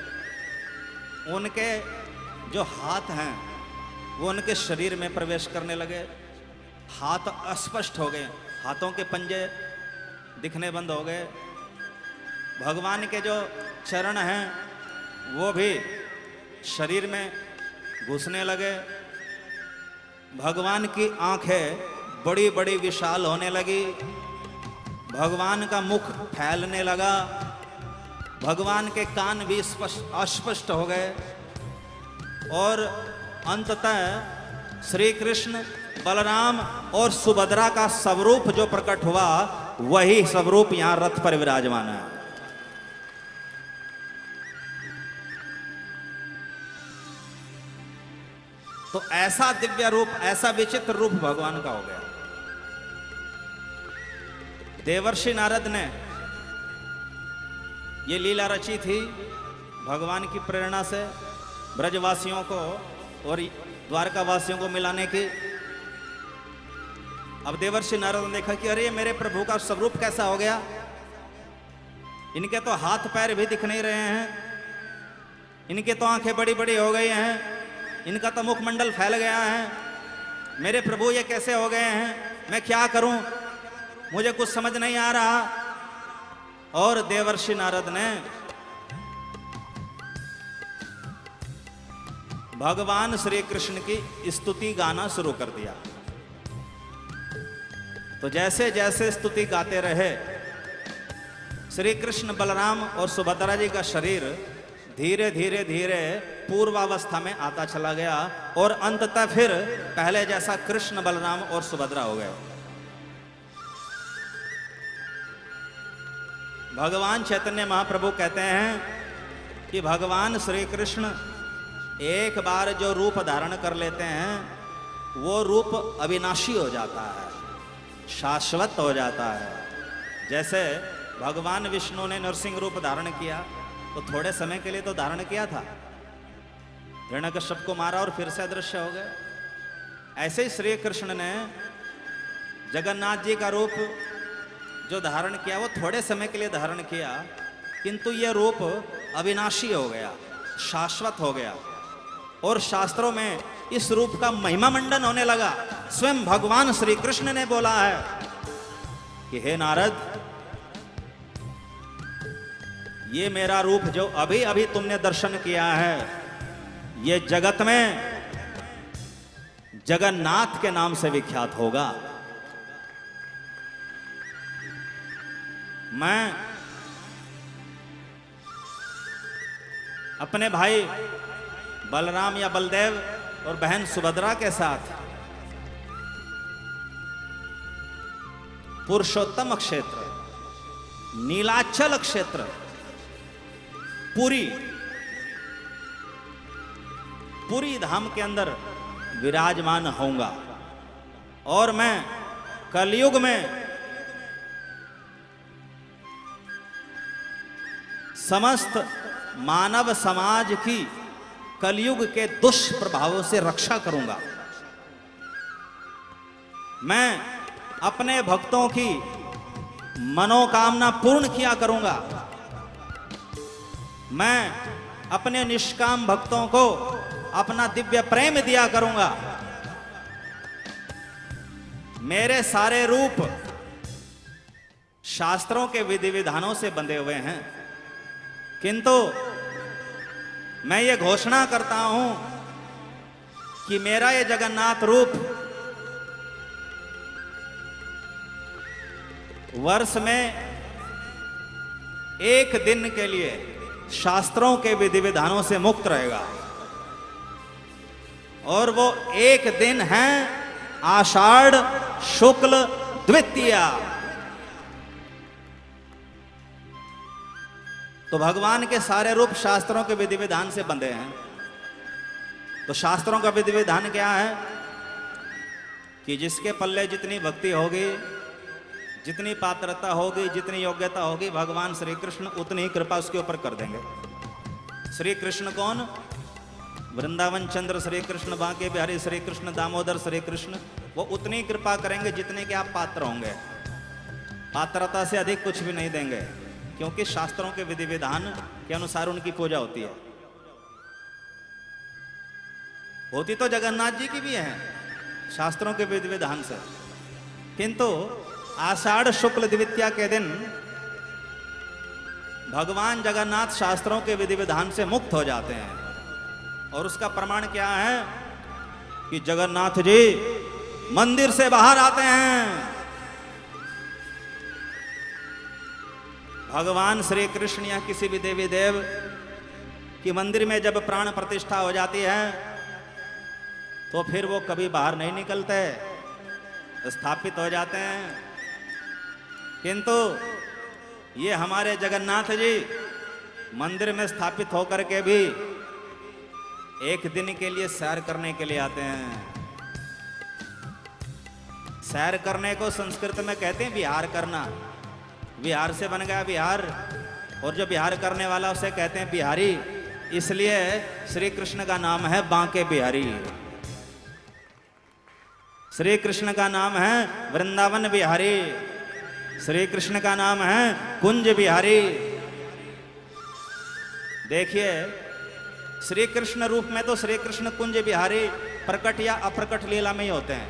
उनके जो हाथ हैं वो उनके शरीर में प्रवेश करने लगे। हाथ अस्पष्ट हो गए, हाथों के पंजे दिखने बंद हो गए। भगवान के जो चरण हैं वो भी शरीर में घुसने लगे। भगवान की आंखें बड़ी बड़ी विशाल होने लगी। भगवान का मुख फैलने लगा। भगवान के कान भी स्पष्ट अस्पष्ट हो गए और अंततः श्री कृष्ण, बलराम और सुभद्रा का स्वरूप जो प्रकट हुआ वही स्वरूप यहां रथ पर विराजमान है। तो ऐसा दिव्य रूप, ऐसा विचित्र रूप भगवान का हो गया। देवर्षि नारद ने ये लीला रची थी भगवान की प्रेरणा से ब्रजवासियों को और द्वारकावासियों को मिलाने की। अब देवर्षि नारद ने देखा कि अरे मेरे प्रभु का स्वरूप कैसा हो गया, इनके तो हाथ पैर भी दिख नहीं रहे हैं, इनके तो आंखें बड़ी बड़ी हो गई हैं, इनका तो मुखमंडल फैल गया है, मेरे प्रभु ये कैसे हो गए हैं, मैं क्या करूं, मुझे कुछ समझ नहीं आ रहा। और देवर्षि नारद ने भगवान श्री कृष्ण की स्तुति गाना शुरू कर दिया। तो जैसे जैसे स्तुति गाते रहे श्री कृष्ण, बलराम और सुभद्रा जी का शरीर धीरे धीरे धीरे पूर्वावस्था में आता चला गया और अंततः फिर पहले जैसा कृष्ण, बलराम और सुभद्रा हो गए। भगवान चैतन्य महाप्रभु कहते हैं कि भगवान श्री कृष्ण एक बार जो रूप धारण कर लेते हैं वो रूप अविनाशी हो जाता है, शाश्वत हो जाता है। जैसे भगवान विष्णु ने नरसिंह रूप धारण किया तो थोड़े समय के लिए तो धारण किया था, हिरण्यकश्यप को मारा और फिर से अदृश्य हो गए। ऐसे ही श्री कृष्ण ने जगन्नाथ जी का रूप जो धारण किया वो थोड़े समय के लिए धारण किया, किंतु ये रूप अविनाशी हो गया, शाश्वत हो गया। और शास्त्रों में इस रूप का महिमा मंडन होने लगा। स्वयं भगवान श्री कृष्ण ने बोला है कि हे नारद, ये मेरा रूप जो अभी अभी तुमने दर्शन किया है ये जगत में जगन्नाथ के नाम से विख्यात होगा। मैं अपने भाई बलराम या बलदेव और बहन सुभद्रा के साथ पुरुषोत्तम क्षेत्र, नीलाचल क्षेत्र, पुरी पुरी धाम के अंदर विराजमान होऊंगा। और मैं कलयुग में समस्त मानव समाज की कलयुग के दुष्प्रभावों से रक्षा करूंगा। मैं अपने भक्तों की मनोकामना पूर्ण किया करूंगा। मैं अपने निष्काम भक्तों को अपना दिव्य प्रेम दिया करूंगा। मेरे सारे रूप शास्त्रों के विधि विधानों से बंधे हुए हैं, किंतु मैं ये घोषणा करता हूं कि मेरा ये जगन्नाथ रूप वर्ष में एक दिन के लिए शास्त्रों के विधि विधानों से मुक्त रहेगा। और वो एक दिन है आषाढ़ शुक्ल द्वितीया। तो भगवान के सारे रूप शास्त्रों के विधि विधान से बंधे हैं। तो शास्त्रों का विधि विधान क्या है कि जिसके पल्ले जितनी भक्ति होगी, जितनी पात्रता होगी, जितनी योग्यता होगी, भगवान श्री कृष्ण उतनी ही कृपा उसके ऊपर कर देंगे। श्री कृष्ण कौन? वृंदावन चंद्र श्री कृष्ण, बांके बिहारी श्री कृष्ण, दामोदर श्री कृष्ण, वो उतनी कृपा करेंगे जितने के आप पात्र होंगे। पात्रता से अधिक कुछ भी नहीं देंगे, क्योंकि शास्त्रों के विधि विधान के अनुसार उनकी पूजा होती है। होती तो जगन्नाथ जी की भी है शास्त्रों के विधि विधान से, किंतु आषाढ़ शुक्ल द्वितीया के दिन भगवान जगन्नाथ शास्त्रों के विधि विधान से मुक्त हो जाते हैं। और उसका प्रमाण क्या है कि जगन्नाथ जी मंदिर से बाहर आते हैं। भगवान श्री कृष्ण या किसी भी देवी देव कि मंदिर में जब प्राण प्रतिष्ठा हो जाती है तो फिर वो कभी बाहर नहीं निकलते, स्थापित हो जाते हैं। किंतु ये हमारे जगन्नाथ जी मंदिर में स्थापित होकर के भी एक दिन के लिए सैर करने के लिए आते हैं। सैर करने को संस्कृत में कहते हैं विहार करना। विहार से बन गया बिहार, और जो बिहार करने वाला उसे कहते हैं बिहारी। इसलिए श्री कृष्ण का नाम है बांके बिहारी, श्री कृष्ण का नाम है वृंदावन बिहारी, श्री कृष्ण का नाम है कुंज बिहारी। देखिए श्री कृष्ण रूप में तो श्री कृष्ण कुंज बिहारी प्रकट या अप्रकट लीला में ही होते हैं,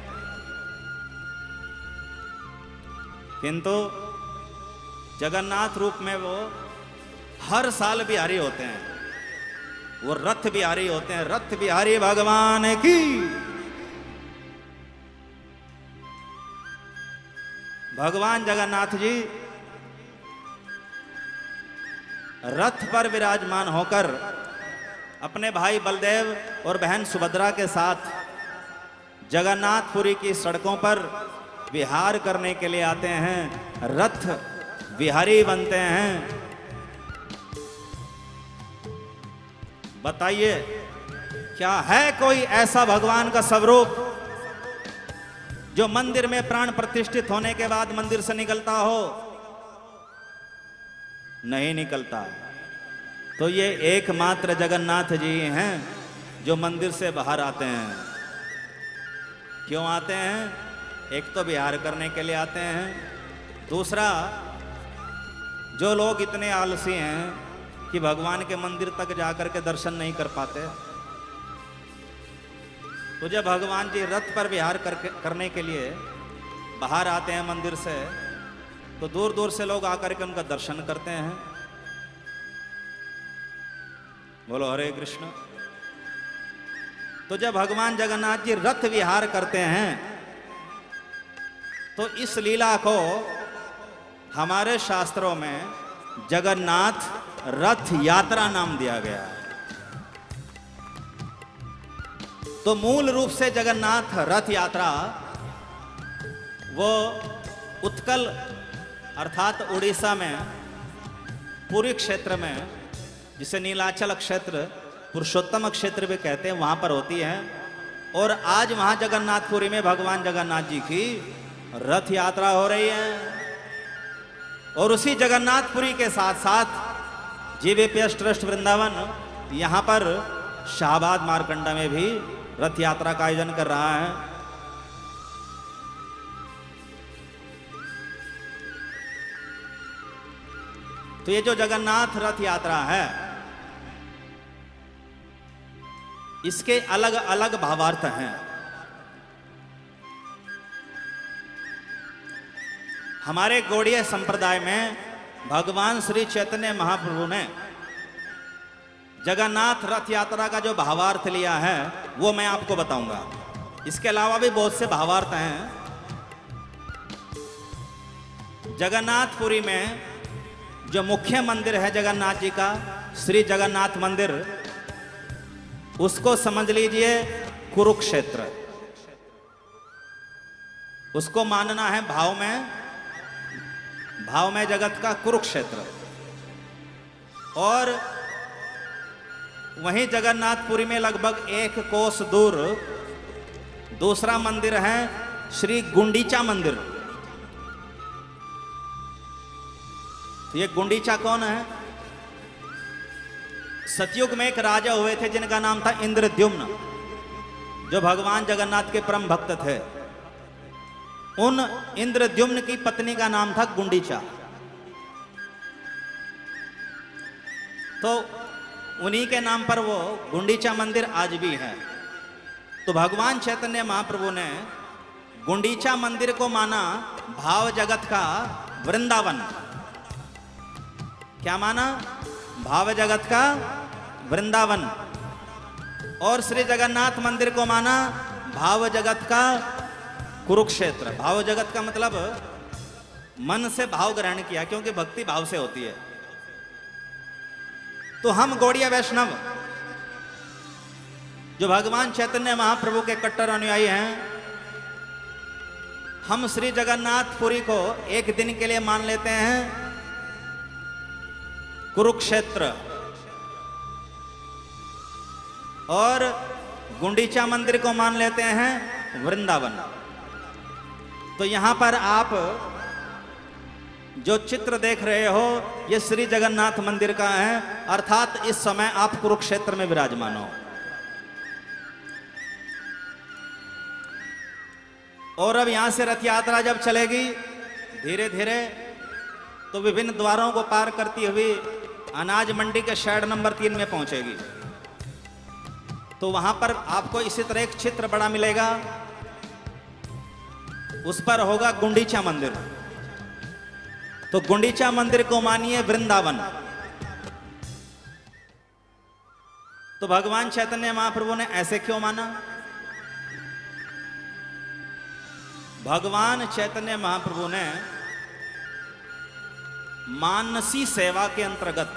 किंतु जगन्नाथ रूप में वो हर साल बिहारी होते हैं। वो रथ बिहारी होते हैं, रथ बिहारी भगवान की। भगवान जगन्नाथ जी रथ पर विराजमान होकर अपने भाई बलदेव और बहन सुभद्रा के साथ जगन्नाथपुरी की सड़कों पर विहार करने के लिए आते हैं, रथ विहारी बनते हैं। बताइए क्या है कोई ऐसा भगवान का स्वरूप जो मंदिर में प्राण प्रतिष्ठित होने के बाद मंदिर से निकलता हो? नहीं निकलता। तो ये एकमात्र जगन्नाथ जी हैं जो मंदिर से बाहर आते हैं। क्यों आते हैं? एक तो विहार करने के लिए आते हैं, दूसरा जो लोग इतने आलसी हैं कि भगवान के मंदिर तक जाकर के दर्शन नहीं कर पाते, तो जब भगवान जी रथ पर विहार करके करने के लिए बाहर आते हैं मंदिर से, तो दूर दूर से लोग आकर के उनका दर्शन करते हैं। बोलो हरे कृष्ण। तो जब भगवान जगन्नाथ जी रथ विहार करते हैं तो इस लीला को हमारे शास्त्रों में जगन्नाथ रथ यात्रा नाम दिया गया। तो मूल रूप से जगन्नाथ रथ यात्रा वो उत्कल अर्थात उड़ीसा में पुरी क्षेत्र में, जिसे नीलाचल क्षेत्र पुरुषोत्तम क्षेत्र भी कहते हैं, वहां पर होती है। और आज वहां जगन्नाथपुरी में भगवान जगन्नाथ जी की रथ यात्रा हो रही है। और उसी जगन्नाथपुरी के साथ साथ जीवीपीएस ट्रस्ट वृंदावन यहां पर शाहबाद मारकंडा में भी रथ यात्रा का आयोजन कर रहा है। तो ये जो जगन्नाथ रथ यात्रा है, इसके अलग अलग भावार्थ हैं। हमारे गौड़ीय संप्रदाय में भगवान श्री चैतन्य महाप्रभु ने जगन्नाथ रथ यात्रा का जो भावार्थ लिया है वो मैं आपको बताऊंगा। इसके अलावा भी बहुत से भावार्थ हैं। जगन्नाथपुरी में जो मुख्य मंदिर है जगन्नाथ जी का, श्री जगन्नाथ मंदिर, उसको समझ लीजिए कुरुक्षेत्र। उसको मानना है भाव में, भाव में जगत का कुरुक्षेत्र। और वहीं जगन्नाथपुरी में लगभग एक कोस दूर दूसरा मंदिर है श्री गुंडीचा मंदिर। तो ये गुंडीचा कौन है? सतयुग में एक राजा हुए थे जिनका नाम था इंद्रद्युम्न, जो भगवान जगन्नाथ के परम भक्त थे। उन इंद्रद्युम्न की पत्नी का नाम था गुंडीचा। तो उन्हीं के नाम पर वो गुंडीचा मंदिर आज भी है। तो भगवान चैतन्य महाप्रभु ने गुंडीचा मंदिर को माना भाव जगत का वृंदावन, क्या माना? भाव जगत का वृंदावन। और श्री जगन्नाथ मंदिर को माना भाव जगत का कुरुक्षेत्र। भाव जगत का मतलब मन से भाव ग्रहण किया, क्योंकि भक्ति भाव से होती है। तो हम गौड़ीय वैष्णव जो भगवान चैतन्य महाप्रभु के कट्टर अनुयायी हैं, हम श्री जगन्नाथपुरी को एक दिन के लिए मान लेते हैं कुरुक्षेत्र, और गुंडीचा मंदिर को मान लेते हैं वृंदावन। तो यहां पर आप जो चित्र देख रहे हो ये श्री जगन्नाथ मंदिर का है, अर्थात इस समय आप कुरुक्षेत्र में विराजमान हो। और अब यहां से रथ यात्रा जब चलेगी धीरे धीरे, तो विभिन्न द्वारों को पार करती हुई अनाज मंडी के शेड नंबर तीन में पहुंचेगी। तो वहां पर आपको इसी तरह एक चित्र बड़ा मिलेगा, उस पर होगा गुंडीचा मंदिर। तो गुंडीचा मंदिर को मानिए वृंदावन। तो भगवान चैतन्य महाप्रभु ने ऐसे क्यों माना? भगवान चैतन्य महाप्रभु ने मानसी सेवा के अंतर्गत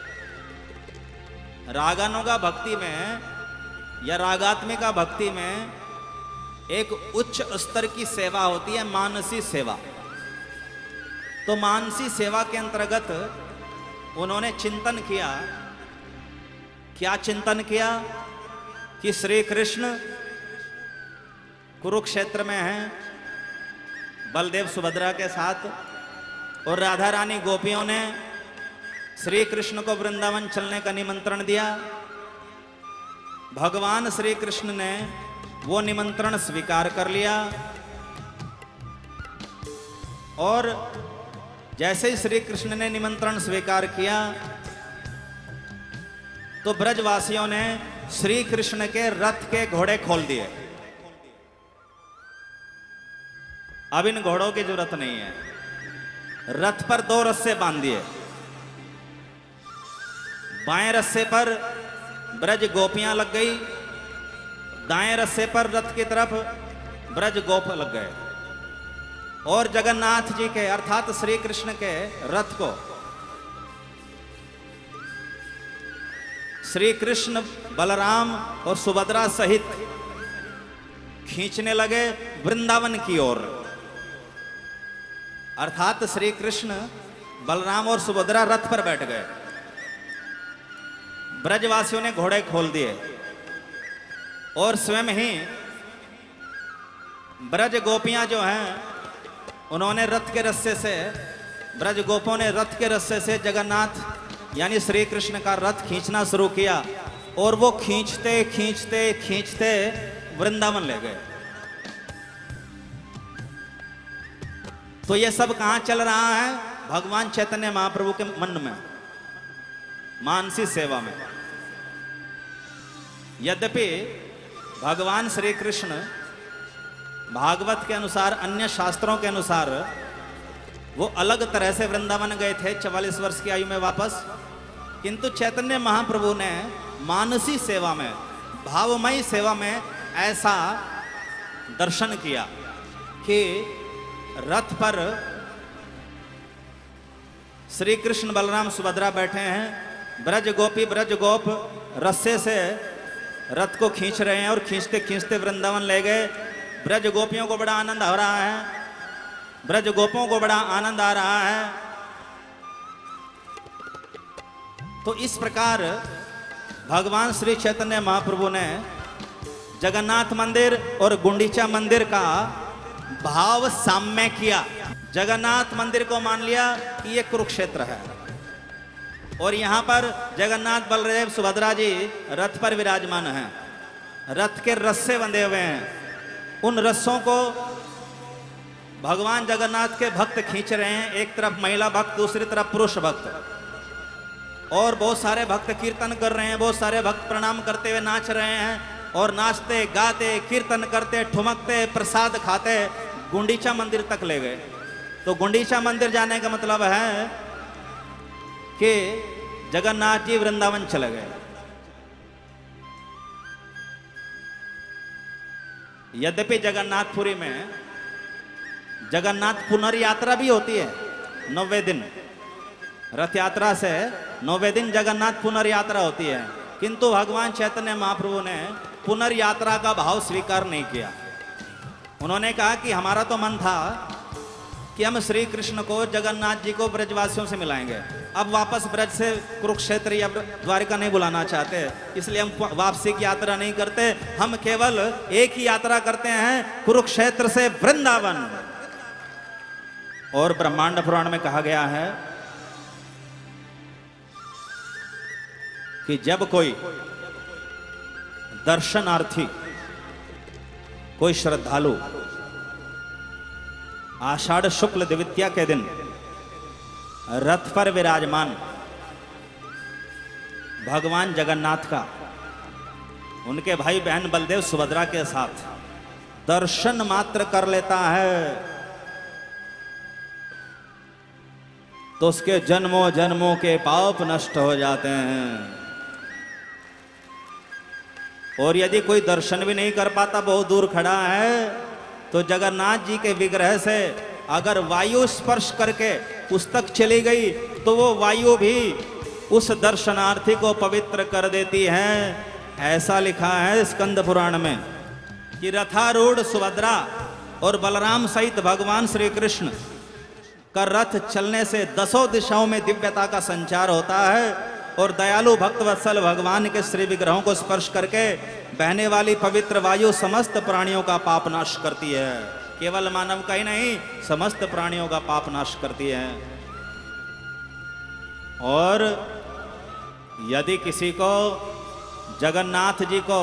रागानुगा भक्ति में या रागात्मिका भक्ति में एक उच्च स्तर की सेवा होती है, मानसी सेवा। तो मानसी सेवा के अंतर्गत उन्होंने चिंतन किया। क्या चिंतन किया? कि श्री कृष्ण कुरुक्षेत्र में हैं बलदेव सुभद्रा के साथ, और राधा रानी गोपियों ने श्री कृष्ण को वृंदावन चलने का निमंत्रण दिया। भगवान श्री कृष्ण ने वो निमंत्रण स्वीकार कर लिया, और जैसे ही श्री कृष्ण ने निमंत्रण स्वीकार किया तो ब्रजवासियों ने श्री कृष्ण के रथ के घोड़े खोल दिए। अब इन घोड़ों की जरूरत नहीं है, रथ पर दो रस्से बांध दिए। बाएं रस्से पर ब्रज गोपियां लग गई, दाएं रस्से पर रथ की तरफ ब्रज गोप लग गए, और जगन्नाथ जी के अर्थात श्री कृष्ण के रथ को श्री कृष्ण बलराम और सुभद्रा सहित खींचने लगे वृंदावन की ओर। अर्थात श्री कृष्ण बलराम और सुभद्रा रथ पर बैठ गए, ब्रजवासियों ने घोड़े खोल दिए, और स्वयं ही ब्रज गोपियां जो हैं उन्होंने रथ के रस्से से, ब्रज गोपों ने रथ के रस्से से जगन्नाथ यानी श्री कृष्ण का रथ खींचना शुरू किया, और वो खींचते खींचते खींचते वृंदावन ले गए। तो ये सब कहां चल रहा है? भगवान चैतन्य महाप्रभु के मन में, मानसी सेवा में। यद्यपि भगवान श्री कृष्ण भागवत के अनुसार, अन्य शास्त्रों के अनुसार वो अलग तरह से वृंदावन गए थे चवालीस वर्ष की आयु में वापस, किंतु चैतन्य महाप्रभु ने मानसी सेवा में, भावमयी सेवा में ऐसा दर्शन किया कि रथ पर श्री कृष्ण बलराम सुभद्रा बैठे हैं, ब्रज गोपी ब्रज गोप रस्से से रथ को खींच रहे हैं, और खींचते खींचते वृंदावन ले गए। ब्रज गोपियों को बड़ा आनंद हो रहा है, ब्रज गोपों को बड़ा आनंद आ रहा है। तो इस प्रकार भगवान श्री चैतन्य महाप्रभु ने जगन्नाथ मंदिर और गुंडीचा मंदिर का भाव साम्य किया। जगन्नाथ मंदिर को मान लिया कि ये कुरुक्षेत्र है, और यहां पर जगन्नाथ बलदेव सुभद्रा जी रथ पर विराजमान हैं, रथ के रस्से बंधे हुए हैं। उन रस्सों को भगवान जगन्नाथ के भक्त खींच रहे हैं, एक तरफ महिला भक्त, दूसरी तरफ पुरुष भक्त, और बहुत सारे भक्त कीर्तन कर रहे हैं, बहुत सारे भक्त प्रणाम करते हुए नाच रहे हैं, और नाचते गाते कीर्तन करते ठुमकते प्रसाद खाते गुंडीचा मंदिर तक ले गए। तो गुंडीचा मंदिर जाने का मतलब है कि जगन्नाथ जी वृंदावन चले गए। यद्यपि जगन्नाथपुरी में जगन्नाथ पुनर्यात्रा भी होती है नौवे दिन, रथ यात्रा से नौवे दिन जगन्नाथ पुनर्यात्रा होती है, किंतु भगवान चैतन्य महाप्रभु ने पुनर्यात्रा का भाव स्वीकार नहीं किया। उन्होंने कहा कि हमारा तो मन था कि हम श्री कृष्ण को, जगन्नाथ जी को ब्रजवासियों से मिलाएंगे, अब वापस ब्रज से कुरुक्षेत्र या द्वारिका नहीं बुलाना चाहते, इसलिए हम वापसी की यात्रा नहीं करते, हम केवल एक ही यात्रा करते हैं, कुरुक्षेत्र से वृंदावन। और ब्रह्मांड पुराण में कहा गया है कि जब कोई दर्शनार्थी, कोई श्रद्धालु आषाढ़ शुक्ल द्वितीया के दिन रथ पर विराजमान भगवान जगन्नाथ का उनके भाई बहन बलदेव सुभद्रा के साथ दर्शन मात्र कर लेता है तो उसके जन्मों जन्मों के पाप नष्ट हो जाते हैं। और यदि कोई दर्शन भी नहीं कर पाता, बहुत दूर खड़ा है, तो जगन्नाथ जी के विग्रह से अगर वायु स्पर्श करके उस तक चली गई तो वो वायु भी उस दर्शनार्थी को पवित्र कर देती है। ऐसा लिखा है स्कंद पुराण में कि रथारूढ़ सुभद्रा और बलराम सहित भगवान श्री कृष्ण का रथ चलने से दसों दिशाओं में दिव्यता का संचार होता है और दयालु भक्तवत्सल भगवान के श्री विग्रहों को स्पर्श करके बहने वाली पवित्र वायु समस्त प्राणियों का पाप नाश करती है। केवल मानव का ही नहीं, समस्त प्राणियों का पाप नाश करती है। और यदि किसी को जगन्नाथ जी को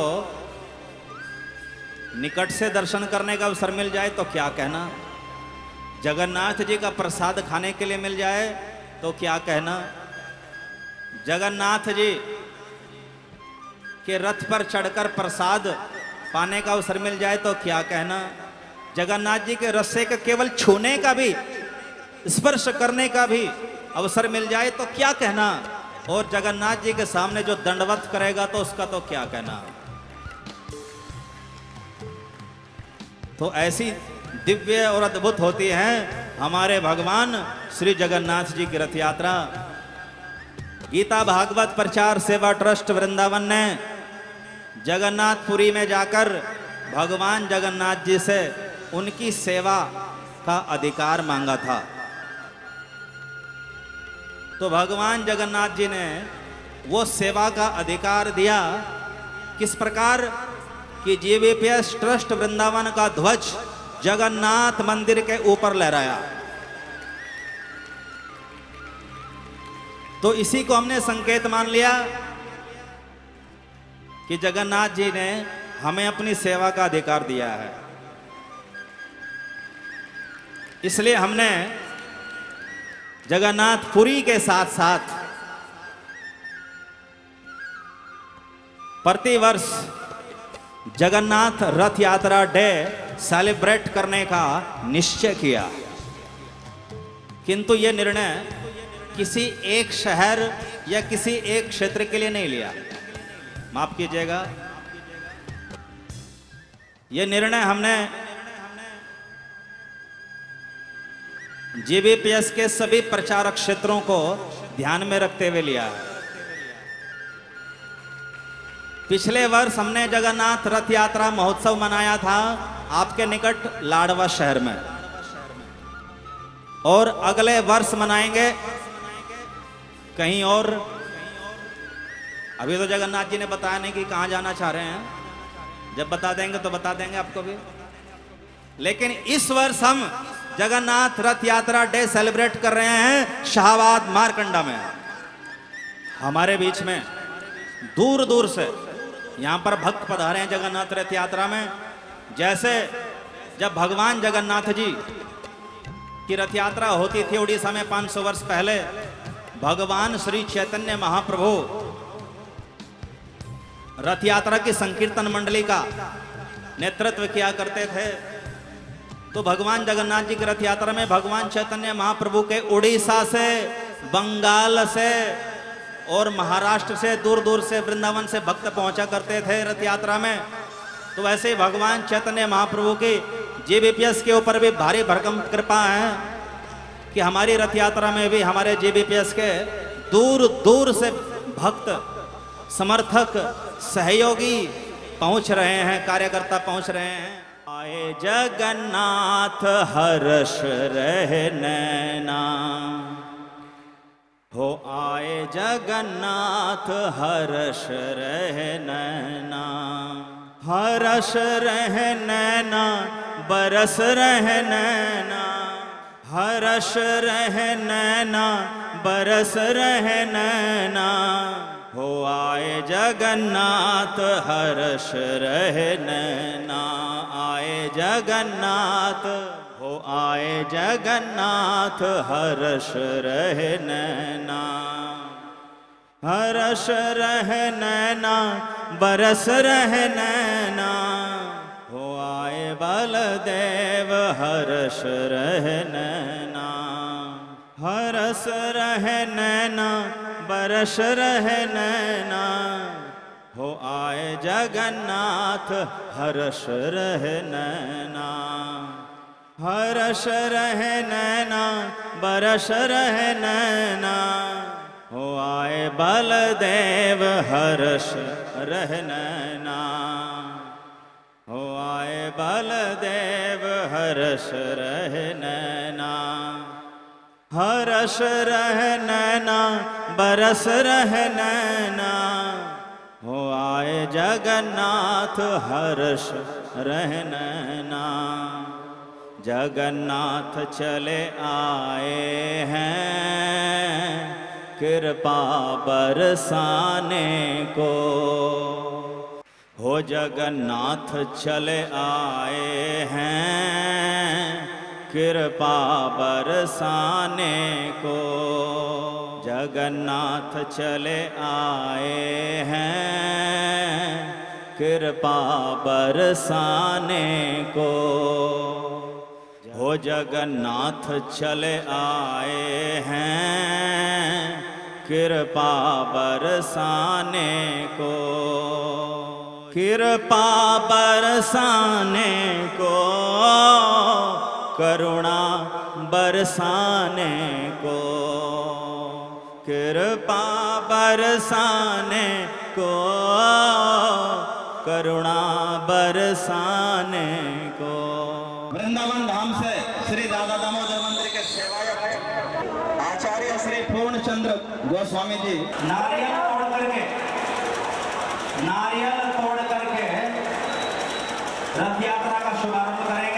निकट से दर्शन करने का अवसर मिल जाए तो क्या कहना, जगन्नाथ जी का प्रसाद खाने के लिए मिल जाए तो क्या कहना, जगन्नाथ जी के रथ पर चढ़कर प्रसाद पाने का अवसर मिल जाए तो क्या कहना, जगन्नाथ जी के रस्से का केवल छूने का भी, स्पर्श करने का भी अवसर मिल जाए तो क्या कहना, और जगन्नाथ जी के सामने जो दंडवत करेगा तो उसका तो क्या कहना। तो ऐसी दिव्य और अद्भुत होती है हमारे भगवान श्री जगन्नाथ जी की रथ यात्रा। गीता भागवत प्रचार सेवा ट्रस्ट वृंदावन ने जगन्नाथपुरी में जाकर भगवान जगन्नाथ जी से उनकी सेवा का अधिकार मांगा था। तो भगवान जगन्नाथ जी ने वो सेवा का अधिकार दिया। किस प्रकार कि जीवीपीएस ट्रस्ट वृंदावन का ध्वज जगन्नाथ मंदिर के ऊपर लहराया। तो इसी को हमने संकेत मान लिया कि जगन्नाथ जी ने हमें अपनी सेवा का अधिकार दिया है। इसलिए हमने जगन्नाथपुरी के साथ साथ प्रतिवर्ष जगन्नाथ रथ यात्रा डे सेलिब्रेट करने का निश्चय किया। किंतु यह निर्णय किसी एक शहर या किसी एक क्षेत्र के लिए नहीं लिया, माफ कीजिएगा, यह निर्णय हमने जीबीपीएस के सभी प्रचारक क्षेत्रों को ध्यान में रखते हुए लिया। पिछले वर्ष हमने जगन्नाथ रथ यात्रा महोत्सव मनाया था आपके निकट लाडवा शहर में, और अगले वर्ष मनाएंगे कहीं और। अभी तो जगन्नाथ जी ने बताया नहीं कि कहां जाना चाह रहे हैं, जब बता देंगे तो बता देंगे आपको भी। लेकिन इस वर्ष हम जगन्नाथ रथ यात्रा डे सेलिब्रेट कर रहे हैं शाहबाद मारकंडा में। हमारे बीच में दूर दूर से यहां पर भक्त पधारे हैं जगन्नाथ रथ यात्रा में। जैसे जब भगवान जगन्नाथ जी की रथ यात्रा होती थी उड़ीसा में पाँच सौ वर्ष पहले, भगवान श्री चैतन्य महाप्रभु रथ यात्रा की संकीर्तन मंडली का नेतृत्व किया करते थे। तो भगवान जगन्नाथ जी की रथ यात्रा में भगवान चैतन्य महाप्रभु के उड़ीसा से बंगाल से और महाराष्ट्र से, दूर दूर से, वृंदावन से भक्त पहुंचा करते थे रथ यात्रा में। तो वैसे ही भगवान चैतन्य महाप्रभु की जेबीपीएस के ऊपर भी भारी भरकम कृपा है कि हमारी रथ यात्रा में भी हमारे जेबीपीएस के दूर दूर से भक्त, समर्थक, सहयोगी पहुंच रहे हैं, कार्यकर्ता पहुंच रहे हैं। आए जगन्नाथ हर्ष रहे नैना, हो आए जगन्नाथ हर्ष रहे नैना, हर्ष रहे नैना बरस रहे नैना, हर्ष रहे नैना बरस रहे नैना, हो आए जगन्नाथ हर्ष रहे नैना, आए जगन्नाथ, हो आए जगन्नाथ हर्ष रहे नैना, हर्ष रहे नैना बरस रहे नैना, हो आए बलदेव हर्ष रहे नैना, हर्ष रहे नैना बरस रहे नैना, हो आए जगन्नाथ हर्ष रहे नैना, हर्ष रहे नैना बरस रहे नैना, हो आए बलदेव हर्ष रहे नैना, हो आए बलदेव हर्ष रहे नैना, हर्ष रहे नैना बरस रहे नैना, हो आए जगन्नाथ हर्ष रहे नैना, जगन्नाथ चले आए हैं कृपा बरसाने को, हो जगन्नाथ चले आए हैं कृपा बरसाने को, जगन्नाथ चले आए हैं कृपा बरसाने को, हो जगन्नाथ चले आए हैं कृपा बरसाने को, कृपा बरसाने को, करुणा बरसाने को, कृपा बरसाने को, करुणा बरसाने को। वृंदावन धाम से श्री दादा दामोदर मंदिर के सेवायक आचार्य श्री पूर्णचंद्र गोस्वामी जी नारियल तोड़ करके नारियल तोड़ करके रथ यात्रा का शुभारंभ करेंगे।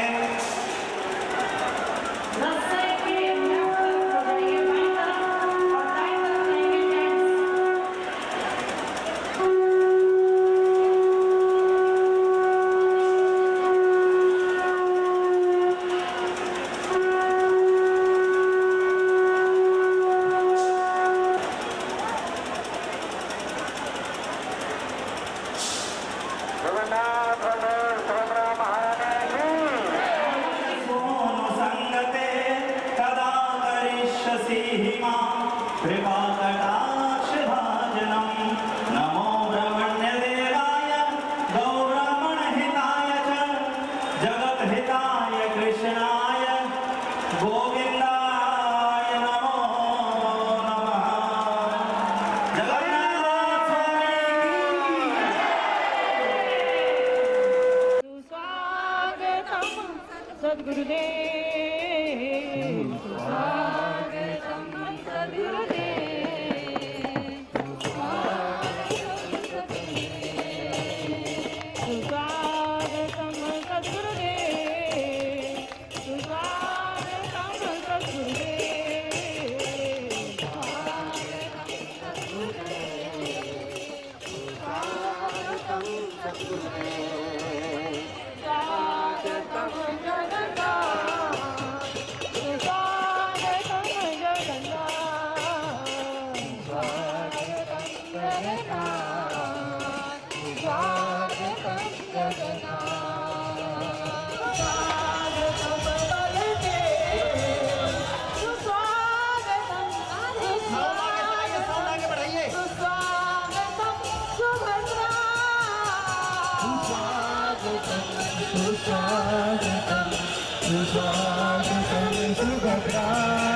स्वागतम सुस्वागतम सुभद्रा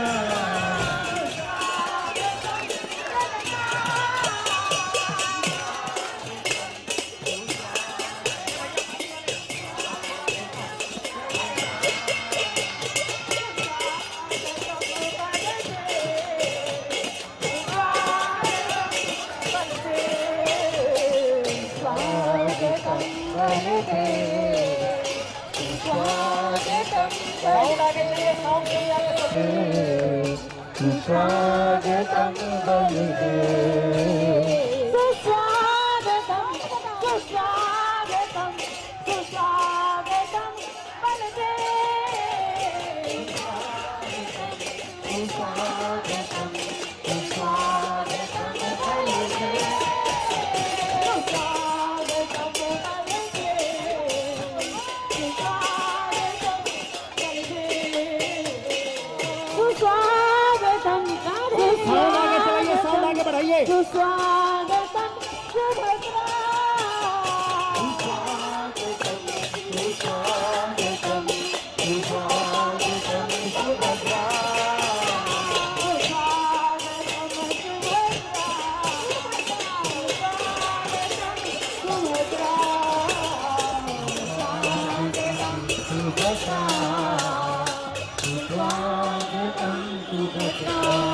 सुस्वागतम बलदेव सुस्वागतम सुस्वागतम सुस्वागतम बलदेव सुस्वागतम सुस्वागतम बलदेव सुस्वागतम बढ़ाइए सुस्वागतम सुभद्रा सुस्वागतम सुस्वागतम सुस्वागतम सुभद्रा सुस्वागतम सुभद्रा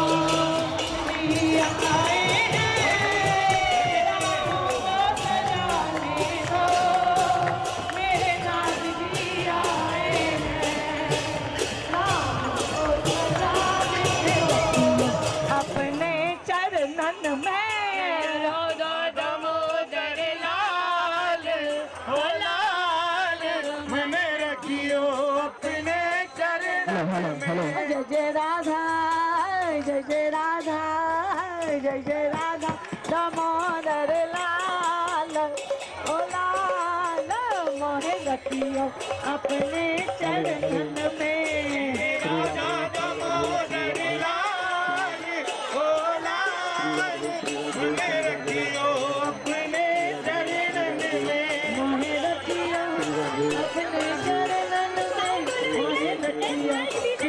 जय जय राधा जय जय राधा जय जय राधा दामोदर लाल ओ लाल मोहे रखियो अपने चरणन में राधा दामोदर लाल ओ लाल मोहे रखियो अपने चरणन में मोहे रखियो अपने चरणन में मोहे रखियो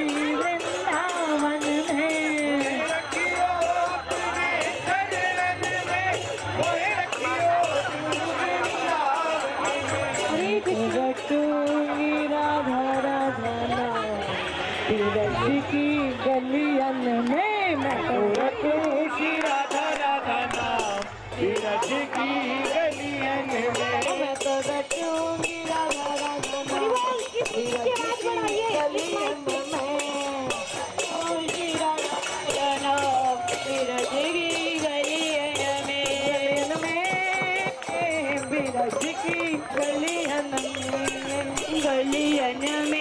की गलियन में मैं तो रखूं श्री राधा राधा नाम तीरथ की गलियन में मैं तो रखूंगी राधा राधा नाम तीरथ की गलियन में ओ श्री राधा राधा नाम तीरथ की गलियन में तीरथ की गलियन में गलियन में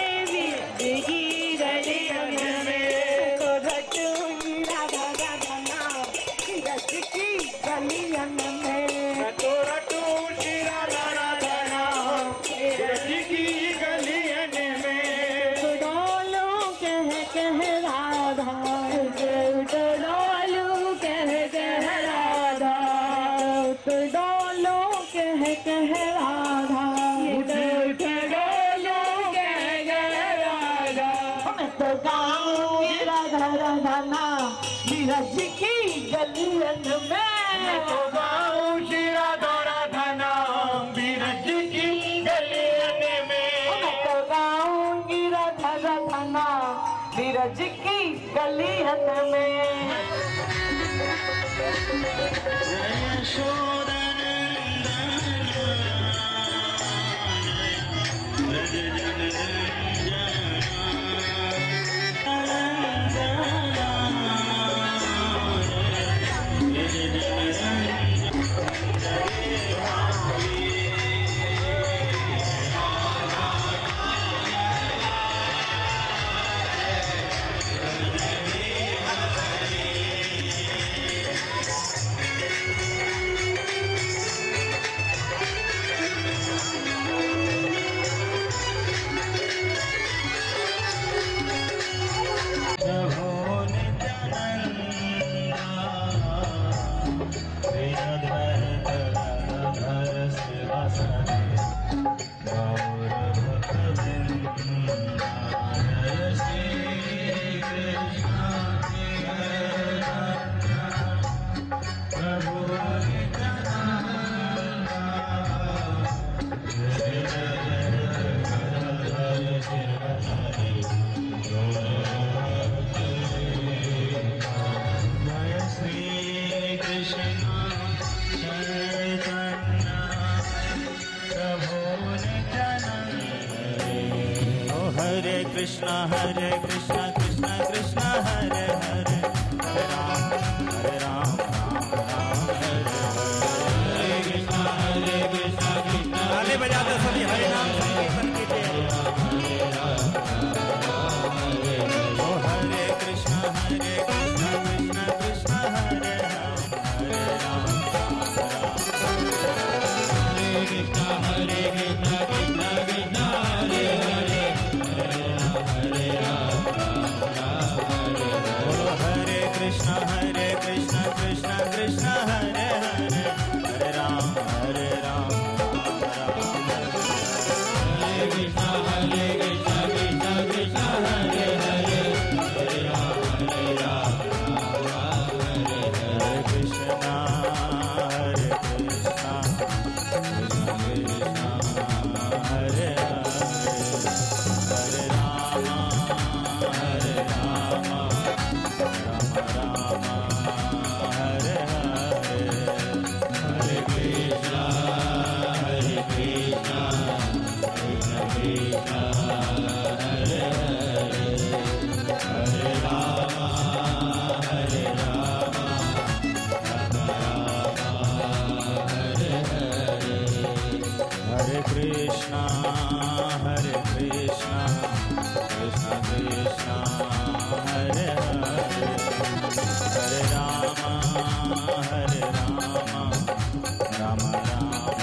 नीरज की गलियन में तो गाऊं श्री राधा राधा नाम नीरज की गलियन में मैं तो गाऊंगी राधा राधा नाम नीरज की गलियन में हरे कृष्णा हरे कृष्णा कृष्णा कृष्णा हरे हरे, हरे राम हरे राम राम राम हरे हरे कृष्णा हरे कृष्णा कृष्णा। ताली बजाते सभी हरि नाम संकीर्तन कीजिए। ओ हरे कृष्णा हरे कृष्णा कृष्णा कृष्णा हरे राम हरे राम राम राम हरे कृष्णा हरे कृष्णा कृष्णा कृष्णा हरे हरे, हरे राम राम राम हरे हरे। हरे कृष्णा हरे कृष्णा कृष्णा कृष्णा हरे हरे, हरे राम हरे राम राम राम हरे कृष्णा हरे कृष्णा कृष्णा कृष्णा हरे हरे, हरे राम हरे राम राम राम हरे हरे कृष्णा हरे कृष्णा कृष्णा कृष्णा हरे हरे, हरे राम हरे राम राम राम हरे हरे, हरे कृष्णा हरे कृष्णा कृष्णा कृष्णा हरे हरे, हरे राम हरे राम राम राम हरे हरे, हरे कृष्णा हरे कृष्णा कृष्णा कृष्णा हरे हरे, हरे राम हरे राम राम राम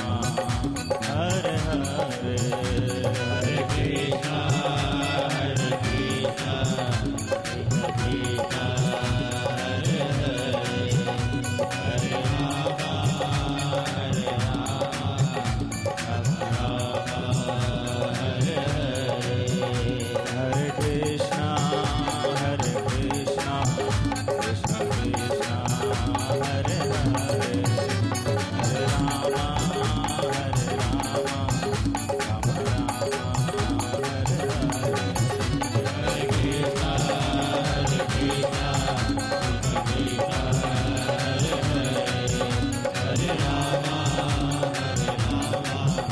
हरे हरे, हरे कृष्णा हरे कृष्णा कृष्णा कृष्णा हरे हरे, हरे राम हरे राम राम राम हरे हरे, हरे कृष्णा हरे कृष्णा कृष्णा कृष्णा हरे हरे, हरे राम हरे राम राम राम हरे हरे, हरे कृष्णा हरे कृष्णा कृष्णा कृष्णा हरे हरे, हरे राम हरे राम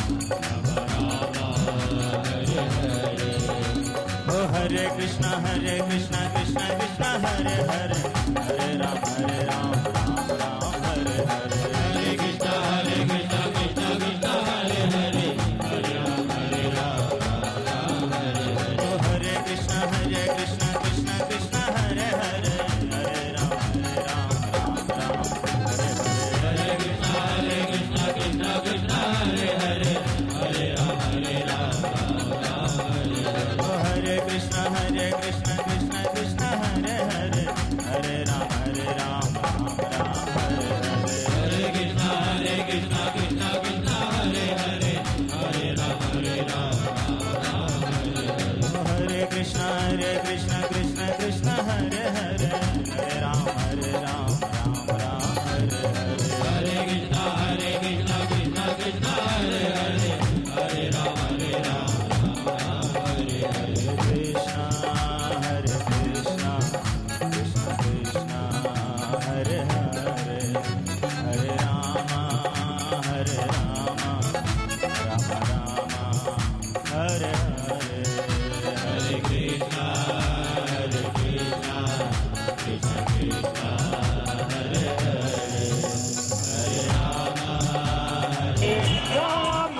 राम राम हरे हरे। ओ हरे कृष्णा हरे कृष्णा कृष्णा कृष्णा हरे हरे, हरे राम हरे राम राम राम हरे हरे, हरे कृष्णा हरे कृष्णा कृष्णा कृष्णा हरे हरे, हरे राम हरे राम राम राम हरे हरे। ओ हरे कृष्णा हरे कृष्णा कृष्णा कृष्णा हरे हरे, हरे राम हरे राम राम राम हरे हरे, हरे कृष्णा हरे कृष्णा कृष्णा कृष्णा हरे हरे, हरे राम हरे राम राम राम हरे हरे। ओ हरे कृष्णा हरे कृष्णा कृष्णा कृष्णा हरे हरे, हरे राम हरे राम राम राम हरे हरे, हरे कृष्णा हरे कृष्णा कृष्णा कृष्णा हरे हरे, हरे राम हरे राम राम राम हरे हरे। ओ हरे कृष्णा हरे कृष्णा कृष्णा कृष्णा हरे हरे, हरे राम हरे राम राम राम हरे हरे, हरे कृष्णा हरे कृष्णा कृष्णा कृष्णा हरे हरे, हरे राम हरे राम राम राम हरे हरे, कृष्णा हरे कृष्णा कृष्णा कृष्णा हरे हरे, हरे राम हरे राम राम राम हरे हरे, हरे कृष्णा हरे कृष्णा कृष्णा कृष्णा हरे हरे, हरे राम हरे राम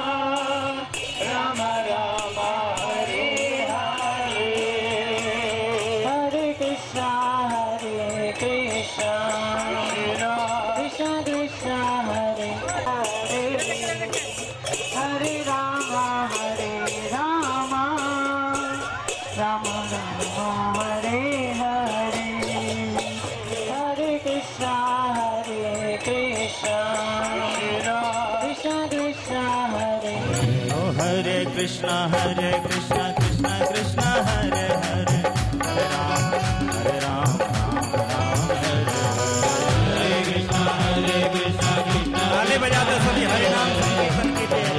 राम राम हरे हरे, हरे कृष्णा हरे कृष्णा कृष्णा कृष्णा हरे हरे, हरे राम हरे राम राम राम हरे हरे, हरे कृष्णा हरे कृष्णा कृष्णा कृष्णा हरे। ओ हरे कृष्णा हरे कृष्णा कृष्णा कृष्णा हरे हरे, हरे राम हरे राम राम राम हरे हरे, हरे कृष्णा हरे कृष्णा कृष्णा। ताली बजाते सभी हरि नाम संकीर्तन कीजिए।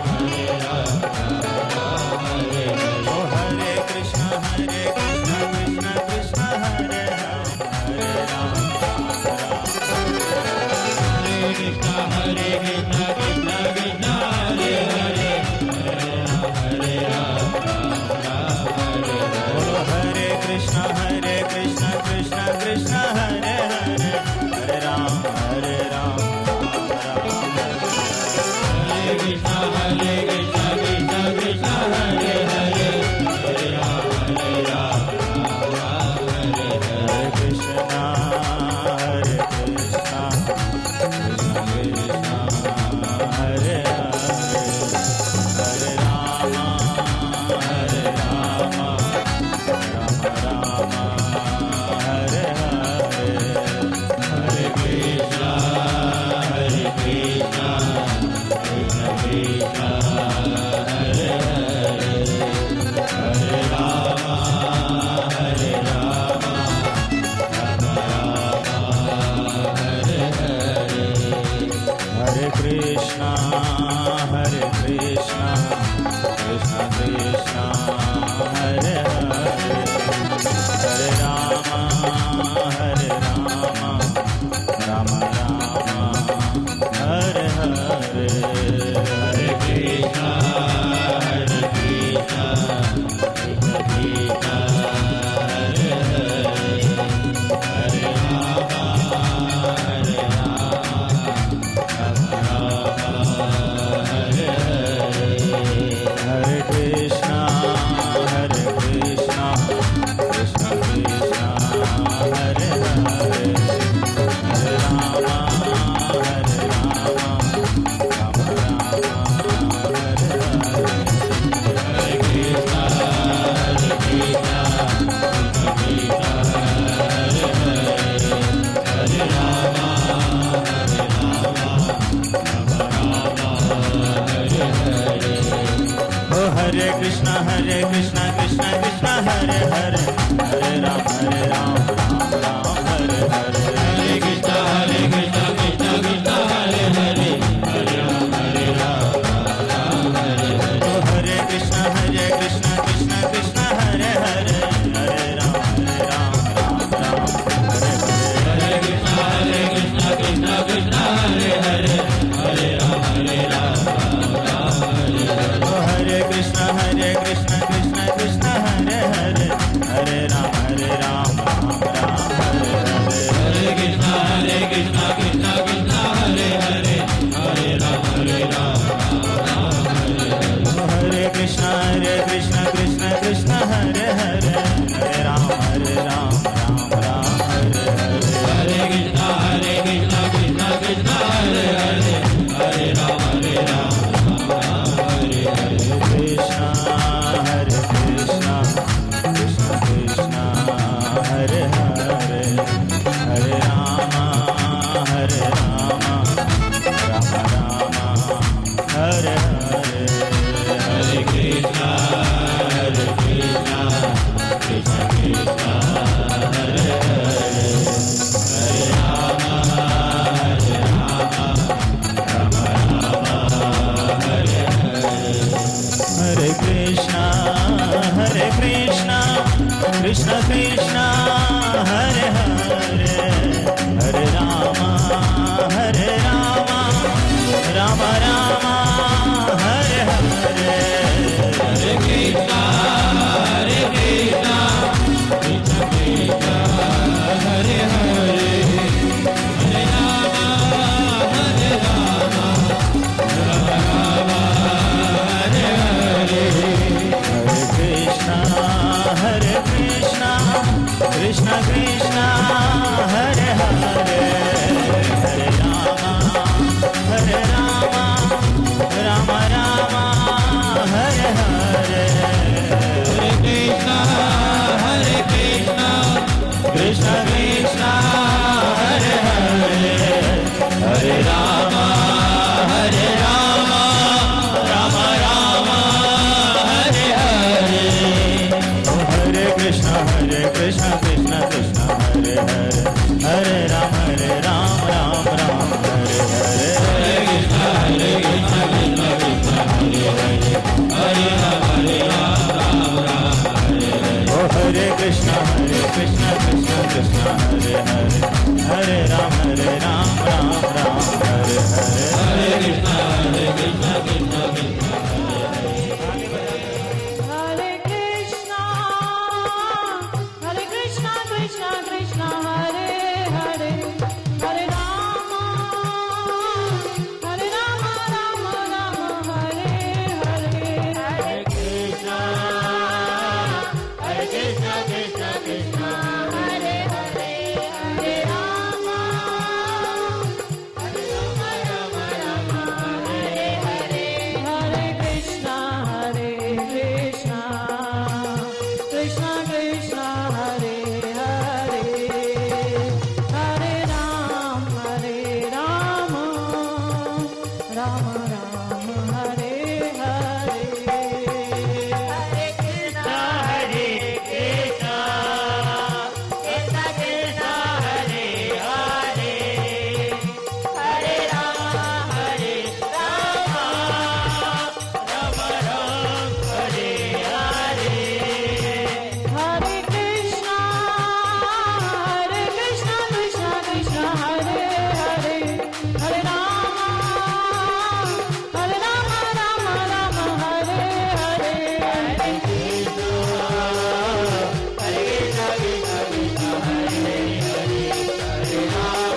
ओ हरे कृष्णा हरे कृष्णा कृष्णा कृष्णा हरे राम हरे राम राम राम हरे कृष्णा हरे कृष्णा कृष्णा कृष्णा हरे हरे, हरे राम हरे राम राम राम Hare राम राम हरे हरे हरे कृष्णा हरे कृष्णा कृष्णा कृष्णा हरे हरे हरे राम हरे राम राम राम हरे हरे हरे कृष्णा हरे कृष्णा कृष्णा कृष्णा हरे हरे हरे राम हरे राम राम राम हरे हरे हरे कृष्णा हरे कृष्णा कृष्णा कृष्णा हरे हरे हरे राम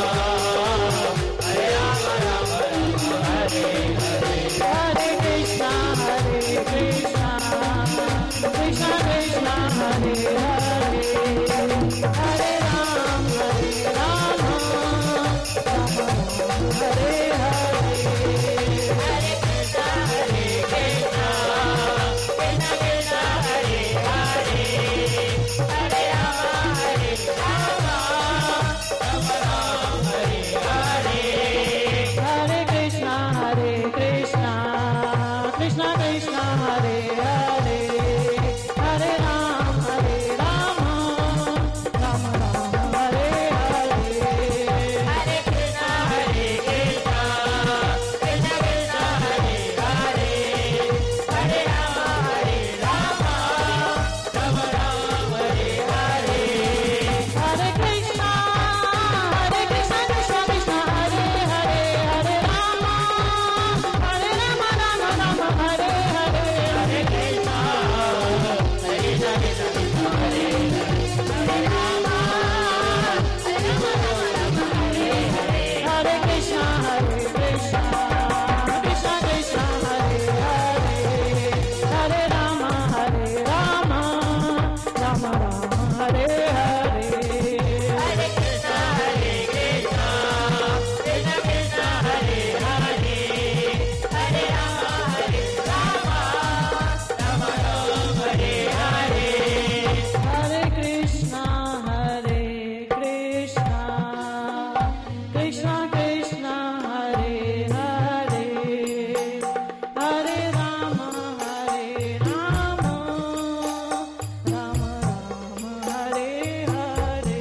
हरे राम राम राम हरे हरे हरे कृष्णा हरे कृष्णा कृष्णा कृष्णा हरे हरे हरे राम हरे राम राम राम हरे हरे हरे कृष्णा हरे कृष्णा कृष्णा कृष्णा हरे हरे हरे राम हरे राम राम राम हरे हरे हरे कृष्णा हरे कृष्णा कृष्णा कृष्णा हरे हरे हरे राम हरे राम राम राम हरे हरे हरे कृष्णा हरे कृष्णा कृष्णा कृष्णा हरे हरे हरे राम हरे राम राम राम हरे हरे हरे कृष्णा हरे कृष्णा कृष्णा कृष्णा हरे हरे हरे राम हरे राम राम राम हरे हरे हरे कृष्णा हरे कृष्णा कृष्णा कृष्णा हरे हरे हरे राम हरे राम राम राम हरे हरे हरे कृष्णा हरे कृष्णा कृष्णा कृष्णा हरे हरे हरे राम हरे राम राम राम हरे हरे हरे कृष्णा हरे कृष्णा कृष्णा कृष्णा हरे हरे हरे राम हरे राम राम राम हरे हरे हरे कृष्णा हरे कृष्णा कृष्णा कृष्णा हरे हरे हरे राम हरे राम राम राम हरे हरे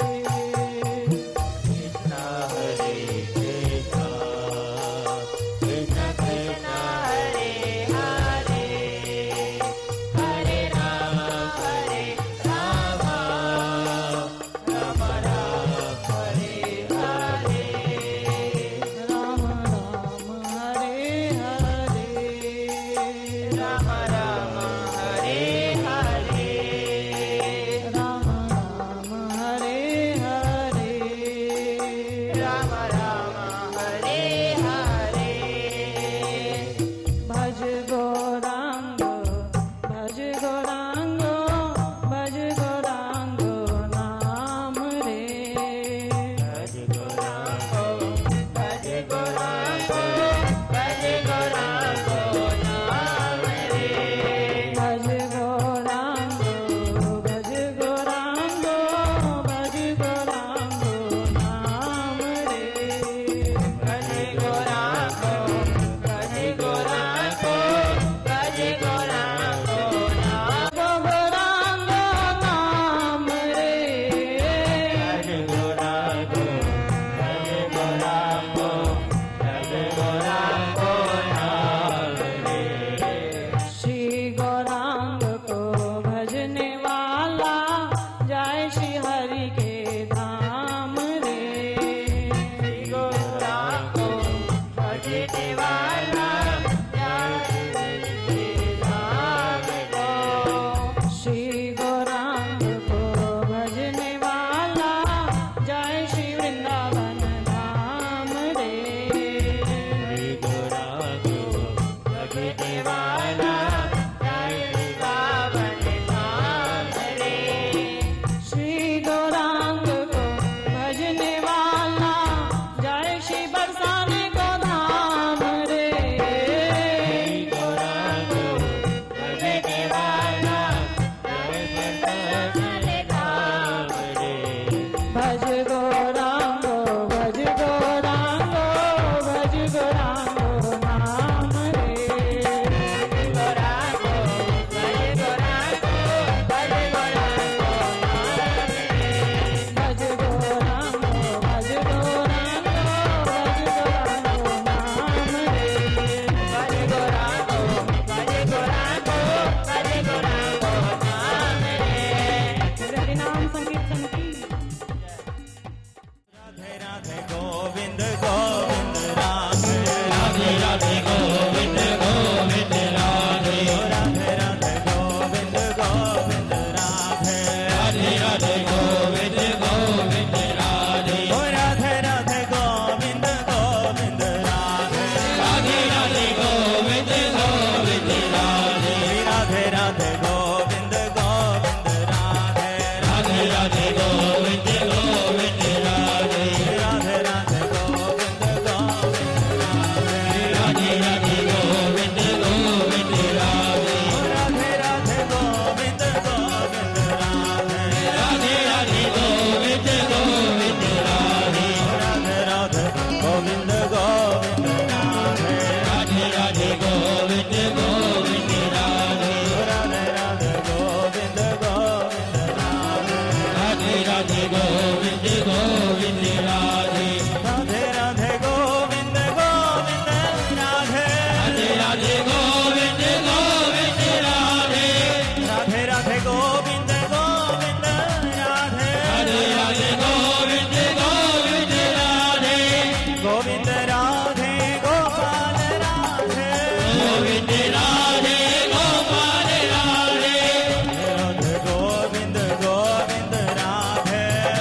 कृष्णा हरे कृष्णा कृष्णा कृष्णा हरे हरे हरे राम हरे राम राम राम हरे हरे राम राम हरे हरे राम राम हरे हरे राम राम हरे हरे राम राम हरे हरे भज गौरांग भज गौरांग भज गौरांग नाम रे भज गौरांगो भज गौरांगो भज गौरांगो नाम रे भज गौरांग भज गौरांग भज गौरांग नाम रे भज गौरांगो भज गौरांगो भज गौरांगो नाम गौरांग नाम रे भज गौरांगो भज गौरांगो भज गौरांगो नाम रे श्री गौरांग को भजने वाला जय श्री हरि के धाम रे श्री गौरांगो भजने वाला जय राम को श्री गौरांग को भजने वाला जय श्री वृंदावन धाम रे राधे राधे गोविंद गोविंद राधे राधे राधे गोविंद गोविंद राधे राधे राधे गोविंद गोविंद राधे राधे राधे गोविंद गोविंद राधे राधे राधे गोविंद गोविंद राधे राधे राधे गोविंद गोविंद राधे राधे राधे गोविंद गोविंद राधे राधे राधे गोविंद गोविंद राधे राधे राधे गोविंद गोविंद राधे राधे राधे गोविंद गोविंद राधे राधे राधे गोविंद गोविंद राधे गोविंद राधे गोपाल राधे गोविंद राधे गोपाल राधे राधे गोविंद गोविंद राधे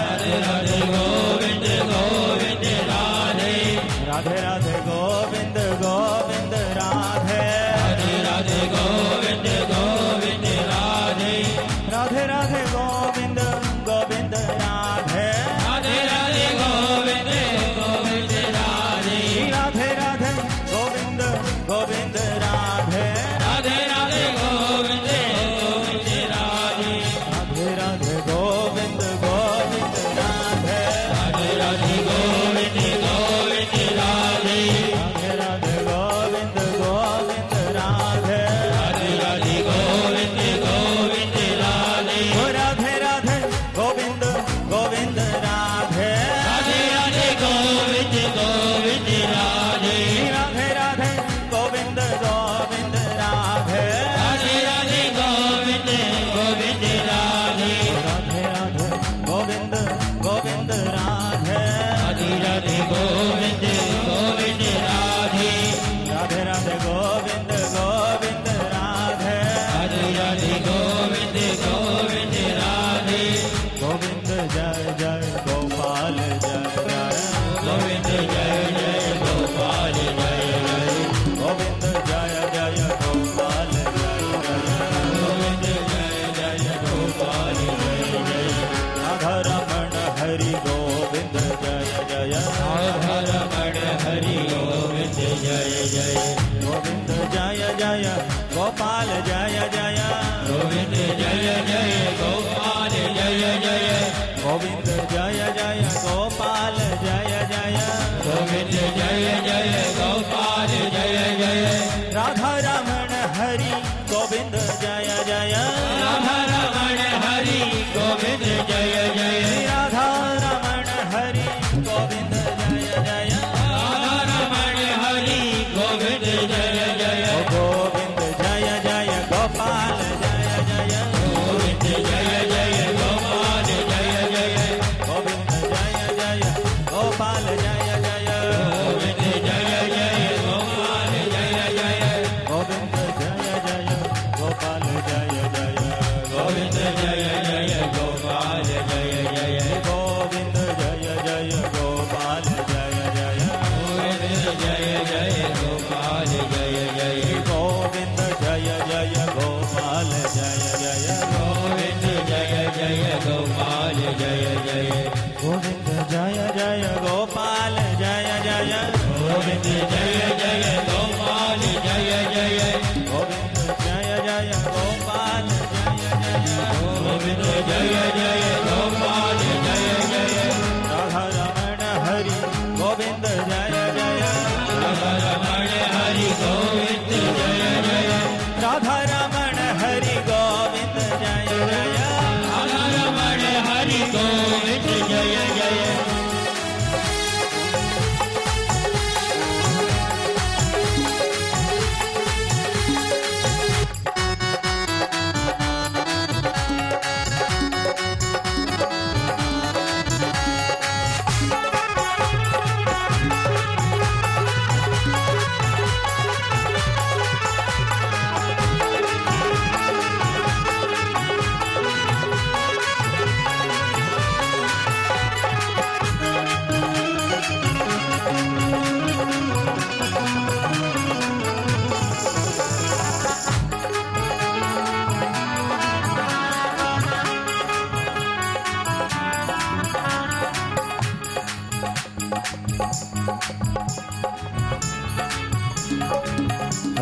राधे गोविंद गोविंद राधे राधे राधे गोविंद गोविंद राधे राधे राधे गोविंद गोविंद राधे राधे राधे गोविंद गोविंद राधे राधे राधे गोविंद गोविंद राधे राधे राधे गोविंद गोविंद राधे राधे राधे गोविंद गोविंद राधे राधे राधे गोविंद गोविंद राधे राधे राधे गोविंद गोविंद राधे राधे राधे गोविंद गोविंद राधे राधे राधे गोविंद गोविंद राधे ओ राधे राधे गोविंद गोविंद राधे राधे राधे गोविंद गोविंद राधे राधे राधे गोविंद गोविंद राधे राधे राधे गोविंद गोविंद राधे राधे राधे गोविंद गोविंद राधे राधे राधे गोविंद गोविंद राधे राधे राधे गोविंद गोविंद राधे राधे राधे गोविंद गोविंद राधे गोविंद जय जय गोपाल जय जय गोविंद जय जय गोपाल जय जय गोविंद जय जय गोपाल जय जय गोविंद जय जय गोपाल जय जय राधा रमण हरि गोविंद जय जय राधा रमण हरि गोविंद जय जय गोविंद जय जय गोपाल जय जय गोविंद जय जय गोपाल जय जय गोविंद जय जय गोपाल जय जय गोविंद जय जय गोपाल जय जय राधा रमण हरि गोविंद जय जय राधा रमण हरि गोविंद जय जय राधा रमण हरि गोविंद जय जय राधा रमण हरि गोविंद जय जय गोविंद जय जय गोपाल जय जय गोविंद जय जय गोपाल जय जय गोविंद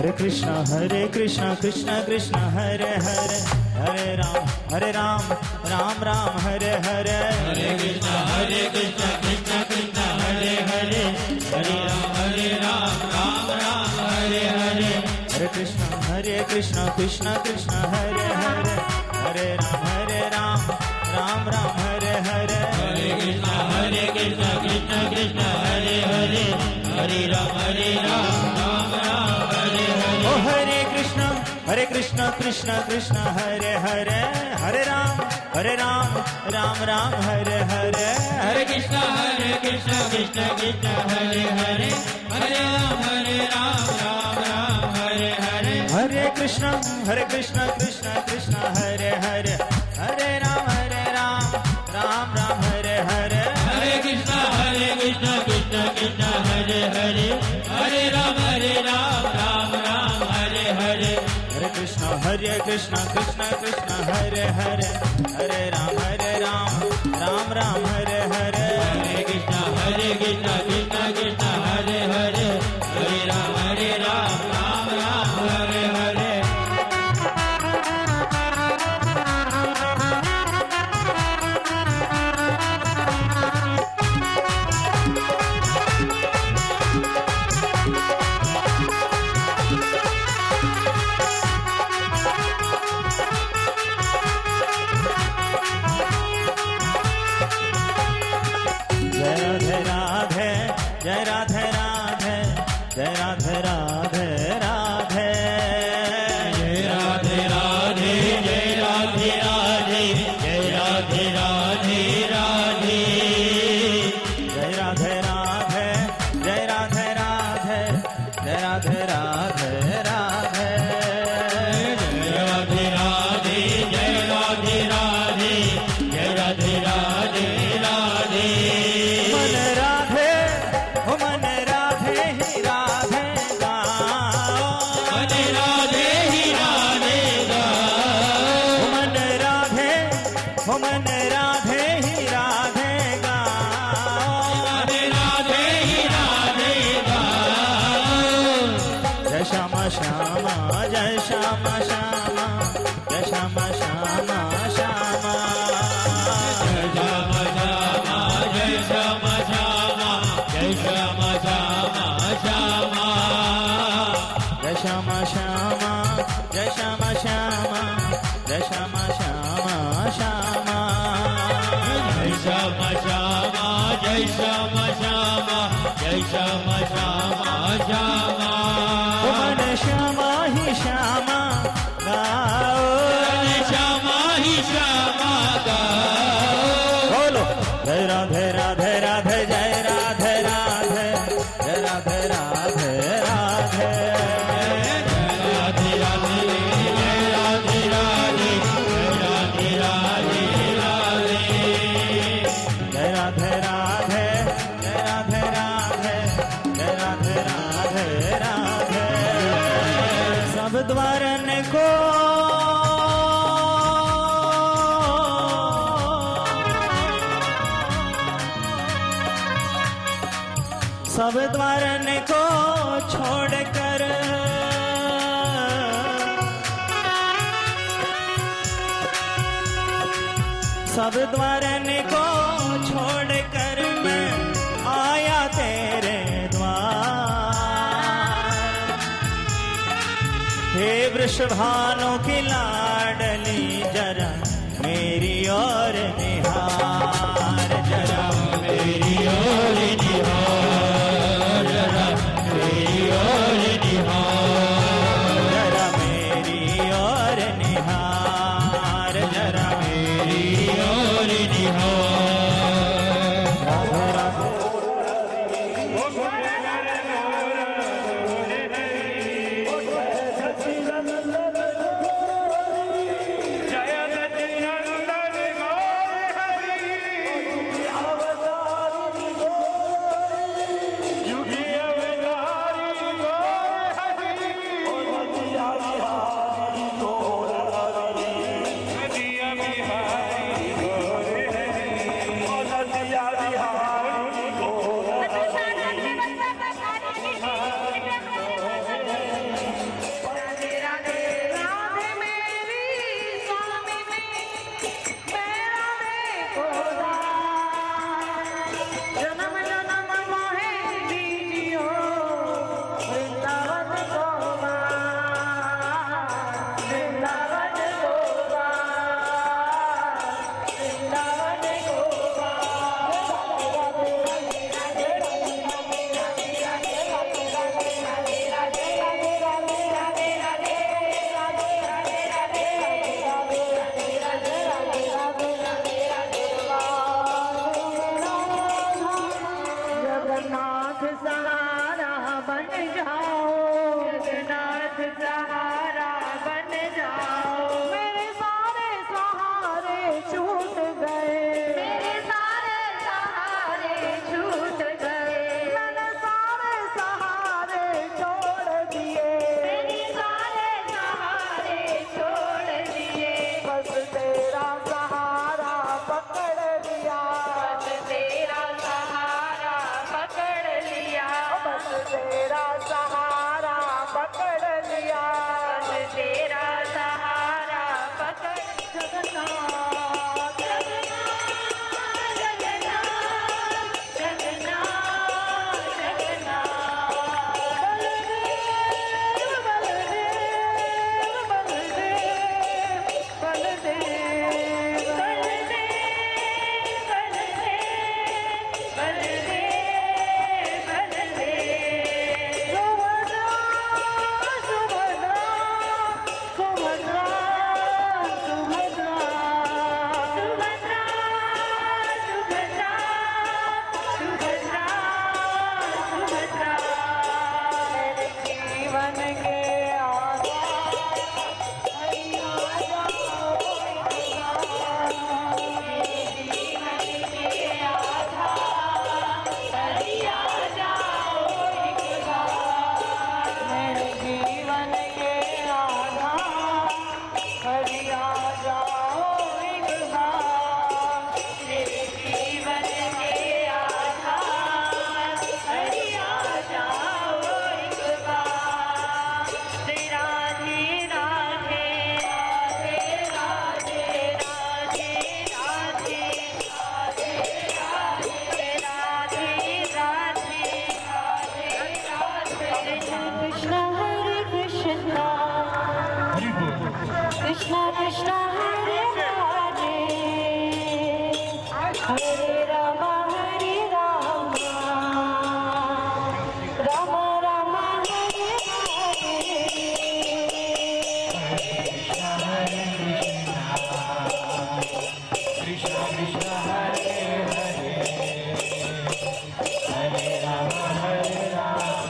हरे कृष्णा हरे कृष्णा कृष्णा कृष्णा हरे हरे हरे राम हरे राम राम राम हरे हरे हरे कृष्णा हरे कृष्णा कृष्णा कृष्णा हरे हरे हरे राम हरे राम राम राम हरे हरे हरे कृष्णा हरे कृष्णा कृष्णा कृष्णा हरे हरे हरे राम हरे राम राम राम हरे हरे हरे कृष्णा हरे कृष्णा कृष्णा कृष्णा हरे हरे हरे राम हरे राम राम राम हरे हरे ओ हरे कृष्णा हरे कृष्णा कृष्णा कृष्णा हरे हरे हरे राम हरे राम राम राम हरे हरे हरे कृष्णा हरे कृष्णा कृष्णा कृष्णा हरे हरे हरे राम हरे राम राम राम हरे हरे हरे कृष्णा हरे कृष्णा कृष्णा कृष्णा हरे हरे हरे राम हरे राम राम राम हरे हरे हरे कृष्णा हरे कृष्णा कृष्णा कृष्णा हरे हरे हरे राम हरे राम राम राम हरे हरे हरे कृष्णा हरे कृष्णा कृष्णा कृष्णा हरे हरे हरे राम हरे राम राम राम हरे हरे हरे कृष्णा हरे कृष्णा कृष्णा कृष्णा हरे हरे हरे राम हरे राम राम राम हरे हरे जय राधे राधे जय राधे राधे राधे जय राधे राधे जय राधे राधे जय राधे राधे राधे जय राधे राधे जय राधे राधे जय राधे राधे राधे जय राधे राधे जय राधे राधे जय राधे राधे राधे मन राधे ओ मन राधे ही राधे गाओ मन राधे ही राधे गाओ मन राधे ओ मन राधे ही राधे गाओ मन राधे ही राधे गाओ जय श्यामा श्यामा जय श्यामा श्यामा जय श्यामा श्यामा श्यामा जय श्यामा श्यामा जय श्यामा श्यामा जय श्यामा श्यामा श्यामा जय श्यामा श्यामा जय श्यामा श्यामा जय श्यामा श्यामा श्यामा जय श्यामा श्यामा जय श्यामा श्यामा जय श्यामा श्यामा श्यामा ओ मन श्यामा ही श्यामा गाओ जय श्यामा ही श्यामा गाओ बोलो जय राधे राधे राधे जय राधे राधे जय राधे राधे राधे राधे राधे जय राधे राधे जय राधे राधे राधे जय राधे राधे जय राधे राधे जय राधे राधे राधे सब द्वारन को सब द्वारन को छोड़कर सब द्वारन को छोड़कर मैं आया तेरे द्वार हे वृषभानु की लाडली जरा मेरी ओर निहार जरा मेरी ओर निहार जरा मेरी ओर निहार जरा मेरी ओर निहार जरा मेरी ओर निहार राधे राधे जय सच्चिदानंद गौर हरि जाओ, जगन्नाथ सहारा बन जाओ। मेरे सारे सहारे छूट गए, मेरे सारे सहारे छूट गए। मैंने सारे सहारे छोड़ दिए, मेरे सारे सहारे छोड़ दिए। बस तेरा सहारा पकड़ लिया, बस तेरा सहारा पकड़ लिया, बस तेरा सहारा पकड़ लिया, बस तेरा सहारा पकड़। जगन्नाथ जगन्नाथ जगन्नाथ जगन्नाथ जगन्नाथ बलदेव बलदेव बलदेव बलदेव बलदेव बलदेव बलदेव सुभद्रा सुभद्रा सुभद्रा सुभद्रा सुभद्रा सुभद्रा सुभद्रा सुभद्रा मेरे जीवन के आधार हरिया जाओ मेरे जीवन के आधार हरिया जाओ एक बार। मेरे जीवन के आधार हरिया जाओ एक बार। मेरे जीवन के आधार हरिया जाओ एक बार। तेरा राधे राधे राधे राधे राधे राधे राधे राधे राधे राधे राधे कृष्ण हरे कृष्णा कृष्णा कृष्णा हरे हरे हरे राम हरे राम राम राम हरे हरे। कृष्ण कृष्ण हरे हरे हरे राम हरे राम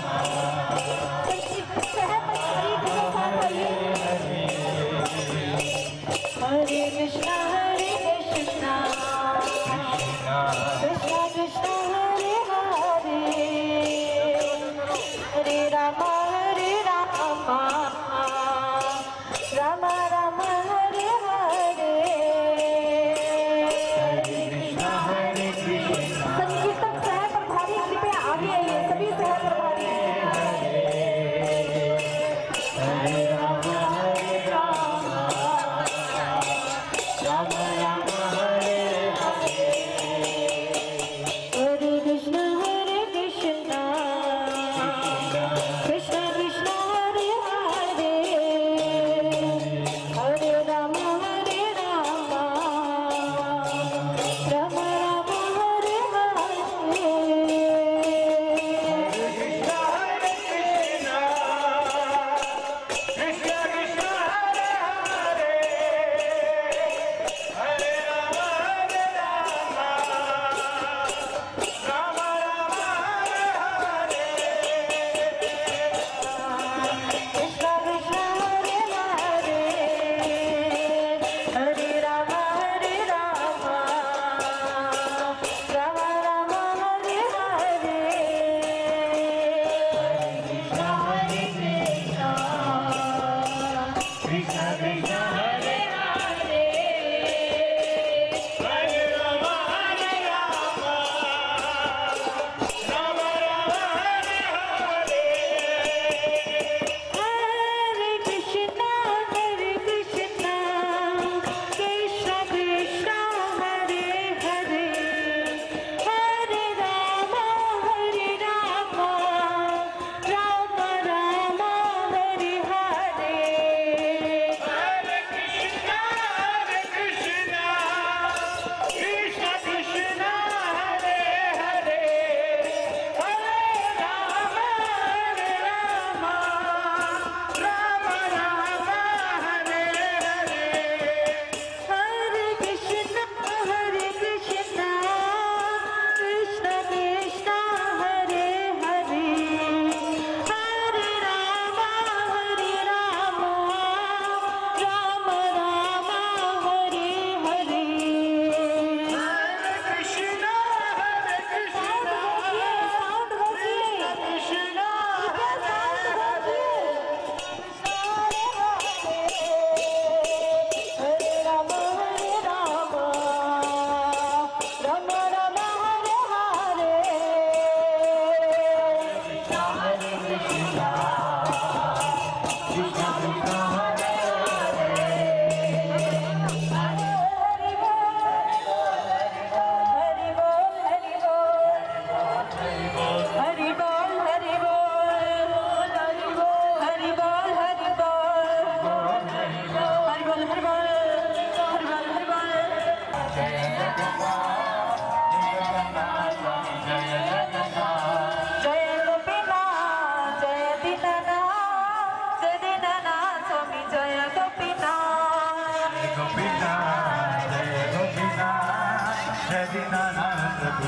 हरे कृष्णा हरे कृष्णा कृष्ण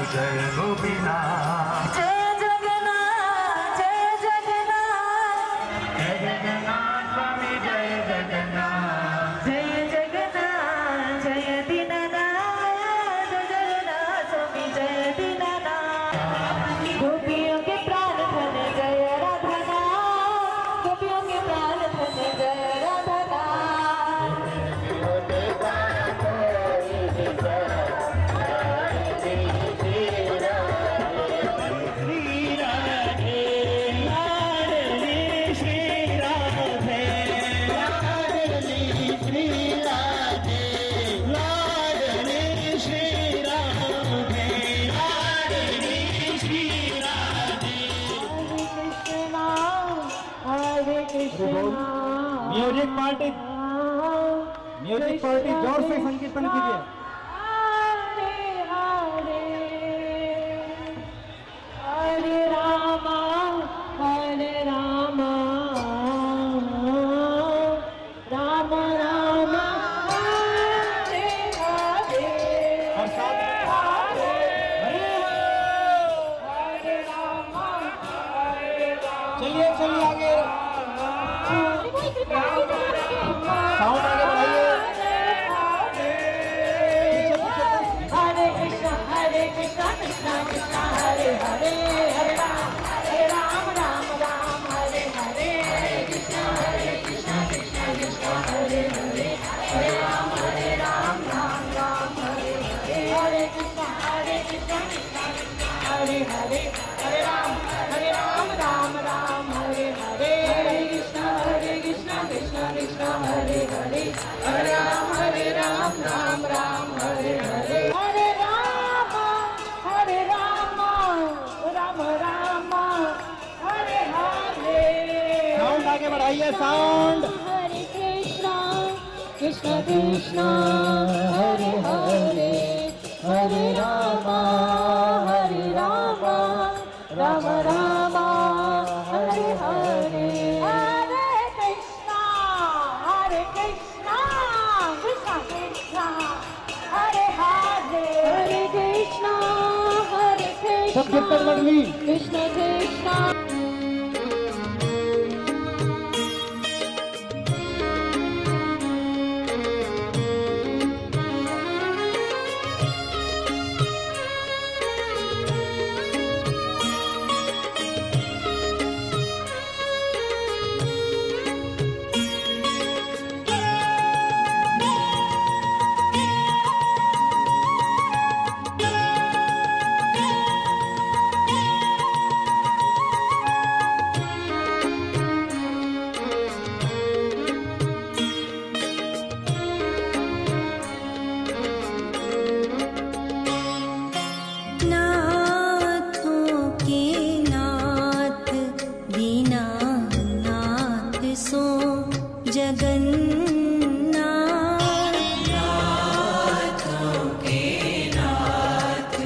जय गोपीनाथ जय जगन्नाथ जय जगन्नाथ जय जगन्नाथ स्वामी जय जगन्नाथ जय जगन्नाथ जय दीनानाथ जय जगन्नाथ स्वामी जय दीनानाथ गोपियों के प्राण धन जय राधानाथ गोपियों के प्राण धन जय Radhanath music party music party जोर से संकीर्तन कीजिए। हरे हरे हरे रामा हरे रामा राम राम हरे हरे और साथ में हरे रामा हरे राम चलिए चलिए आगे साउंड आगे बढ़ाइए। हरे कृष्णा हरे कृष्णा कृष्णा कृष्णा हरे हरे हरे राम हरे राम राम राम हरे हरे हरे कृष्णा हरे कृष्णा कृष्णा कृष्णा हरे हरे हरे राम हरे राम राम राम हरे हरे हरे कृष्णा हरे कृष्णा कृष्णा कृष्णा हरे हरे हरे राम हरे राम राम राम हरे हरे हरे कृष्णा हरे कृष्णा कृष्णा कृष्णा हरे हरे हरे राम हरे राम राम राम हरे हरे हरे राम हरे राम राम राम हरे हरे साउंड आगे बढ़ाइए साउंड। हरे कृष्णा कृष्णा कृष्णा हरे हरे हरे राम हरे राम राम राम हरे हरे हरे कृष्णा हरे कृष्णा कृष्णा कृष्णा हरे हरे हरे कृष्णा हरे सब कीर्तन कृष्णा मंडली कृष्ण कृष्णा नाथों के नाथ दीनानाथ सो जगन्नाथ नाथों के नाथ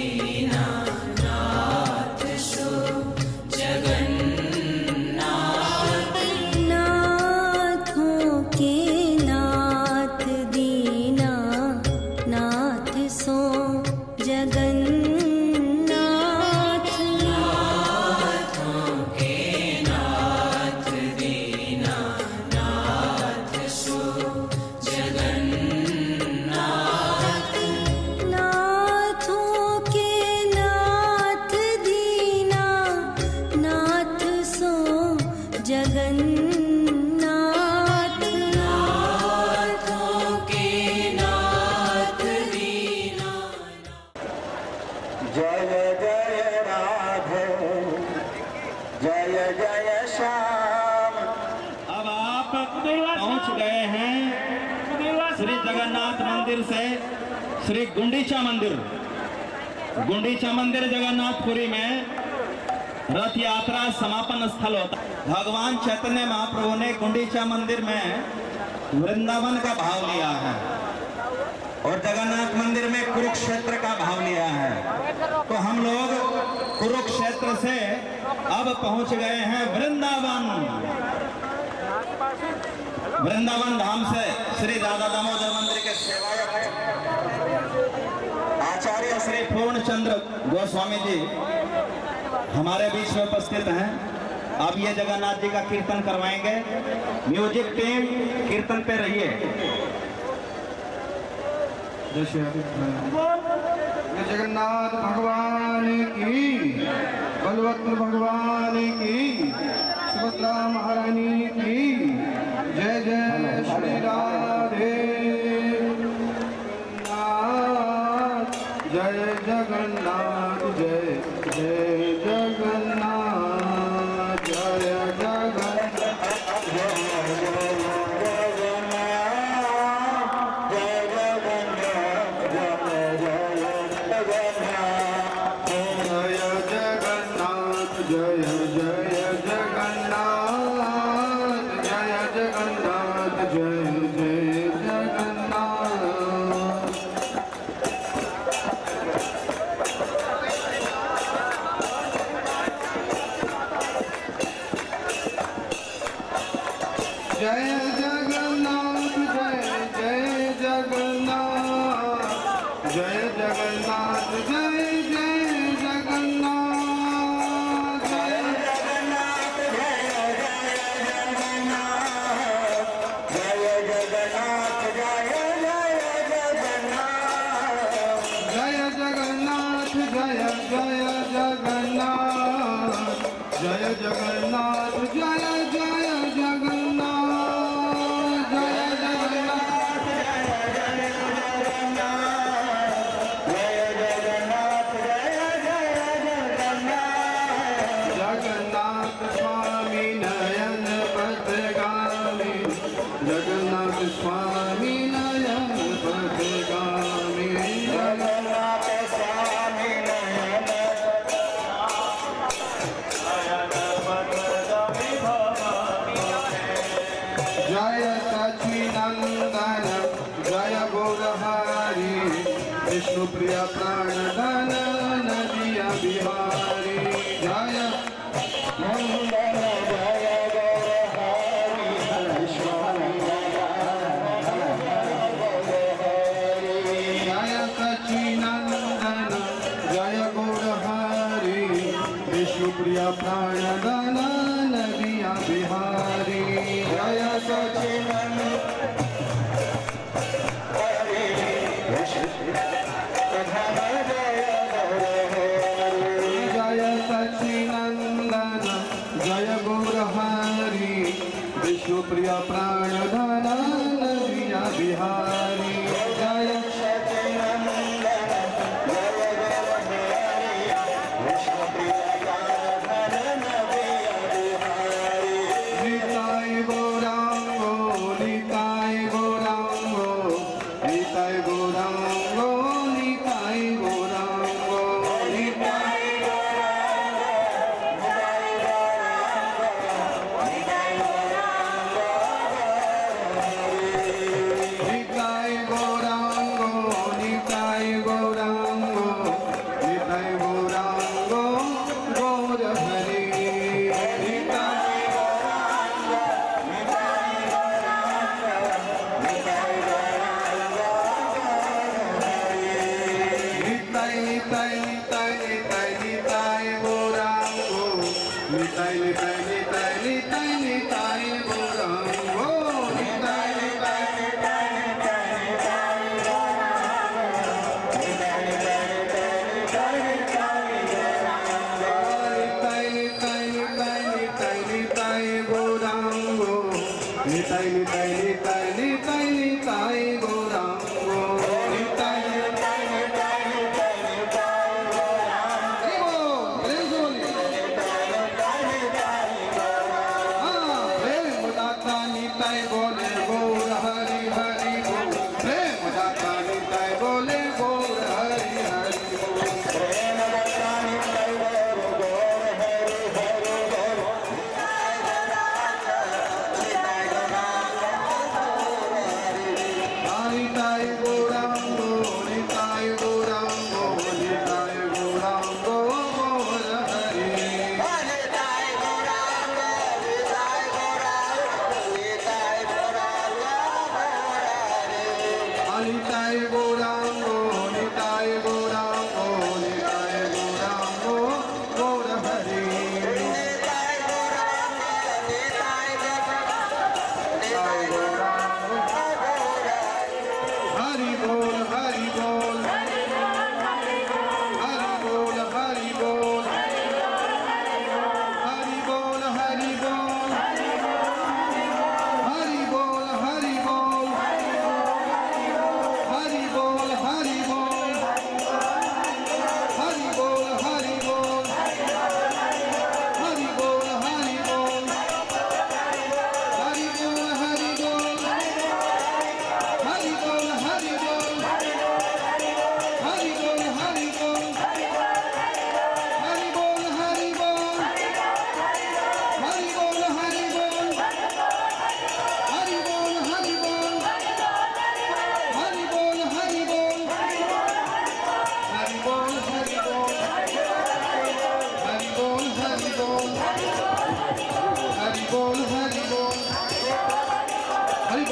दीनानाथ सो जगन्नाथ नाथों के नाथ दीनानाथ सो जगन्नाथ नाथों के नाथ दीनानाथ सो जगन्नाथ नाथों के नाथ दीनानाथ सो जगन्नाथ नाथों के नाथ दीनानाथ जय जय राधे जय जय श्याम। अब आप पहुंच गए हैं श्री जगन्नाथ मंदिर से श्री गुंडीचा मंदिर। गुंडीचा मंदिर जगन्नाथपुरी में रथ यात्रा समापन स्थल होता है। भगवान चैतन्य महाप्रभु ने गुंडीचा मंदिर में वृंदावन का भाव लिया है और जगन्नाथ मंदिर में कुरुक्षेत्र का भाव लिया है। तो हम लोग कुरुक्षेत्र से अब पहुंच गए हैं वृंदावन। वृंदावन धाम से श्री राधा दामोदर मंदिर के सेवायक आचार्य श्री पूर्णचंद चंद्र गोस्वामी जी हमारे बीच में उपस्थित हैं। अब ये जगन्नाथ जी का कीर्तन करवाएंगे। म्यूजिक टीम कीर्तन पे रहिए। जगन्नाथ भगवान की, बलवंत भगवान की, सुभद्रा महारानी की जय जय श्री राधे नाथ, जय जगन्नाथ जय जय जगन्नाथ, जय जगन्नाथ जय जय जगन्नाथ, जय जगन्नाथ जय जय जगन्नाथ। जय जगन्नाथ जय जय जगन्नाथ, जय जगन्नाथ जय जय जगन्नाथ। जय जगन्नाथ जय जय जगन्नाथ, जय जगन्नाथ जय जगन्नाथ, जय जय जगन्नाथ। जगन्नाथ स्वामी नयन पथगामी, जगन्नाथ स्वामी नयन पथगामी, जगन्नाथ स्वामी नयन जय सच्चिदानंद जय गौरहारी, विष्णु प्रिय प्राणधन नदिया बिहारी। जय नंदन जय गौरहारी, जय सच्चिदानंद जय गौरहारी, विष्णु प्रिय प्राणधन नदिया बिहारी। जय सच्चिदानंद जय सच्चिदानंद जय गौरहारी, विष्णु प्रिय प्राणधन नदिया बिहारी। जय सच्चिदानंद जय गौरहारी, विष्णु प्रिय प्राणधन नदिया बिहारी। निताय गौरांगो निताय गौरांगो, निताय गौरांगो निताय गौरांगो, निताय निताय गौरांगो निताय गौरांगो, निताय गौरांगो गौर हरि। निताय गौरांगो निताय गौरांगो, निताय गौरांगो गौर हरि। निताय निताय निताय निताय निताय गौरांगो, निताय निताय निताय निताय निताय गौरांगो, निताय निताय निताय निताय निताय गौरांगो, निताय निताय निताय निताय निताय गौरांगो, निताय निताय निताय निताय निताय गौरांगो, निताय निताय निताय निताय निताय गौरांगो, निताय निताय निताय निताय निताय गौरांगो। प्रेम से बोलिए। हाँ, प्रेम दाता निताय बोले गौर हरि हरि बोल, प्रेम दाता निताय बोले गौर हरि हरि बोल, प्रेम दाता निताय बोले गौर हरि हरि बोल। निताय गौरांगो निताय गौरांगो, निताय गौरांगो गौर हरि। निताय गौरांगो निताय गौरांगो, निताय गौरांगो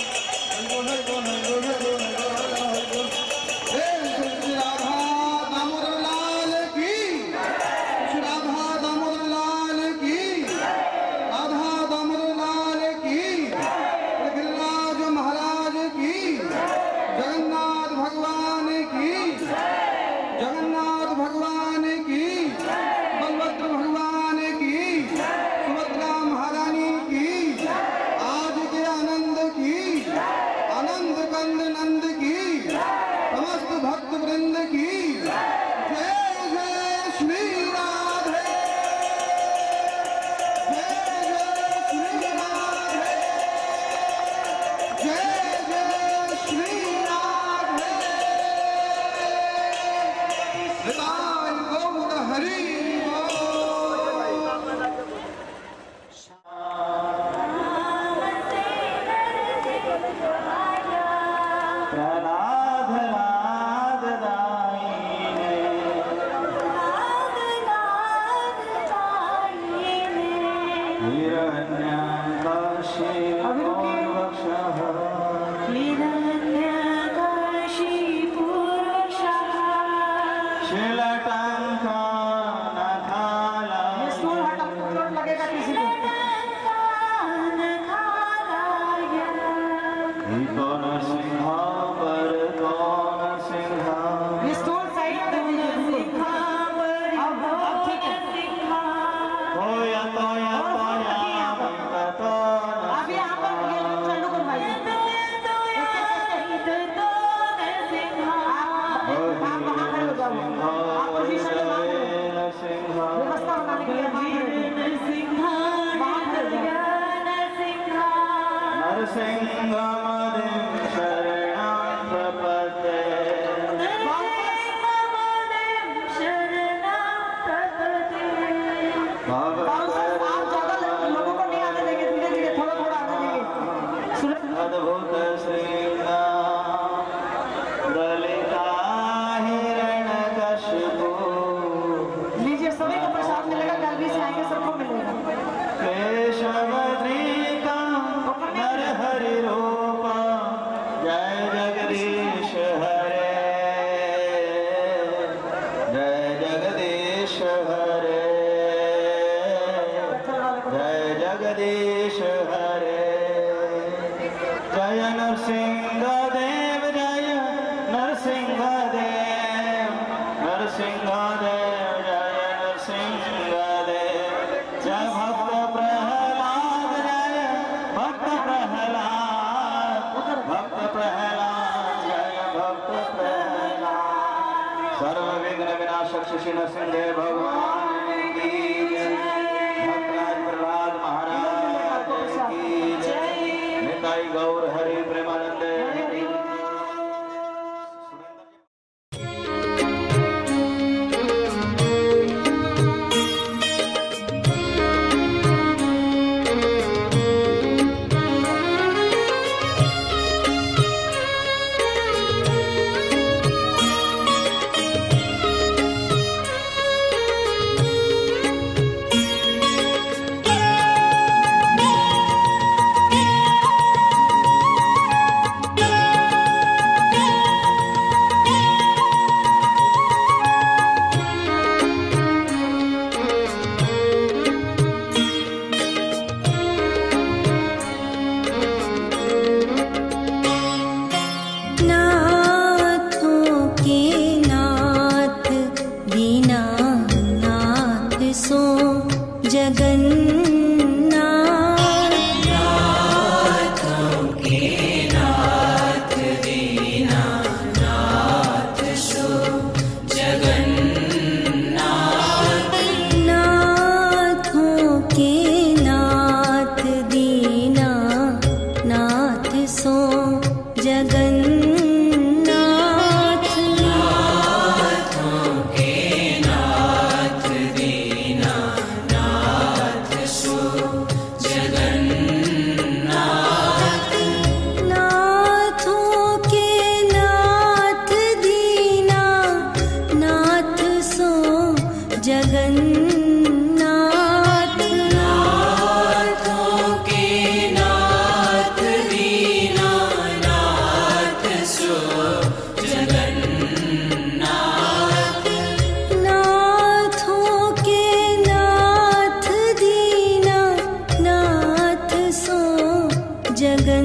नाथ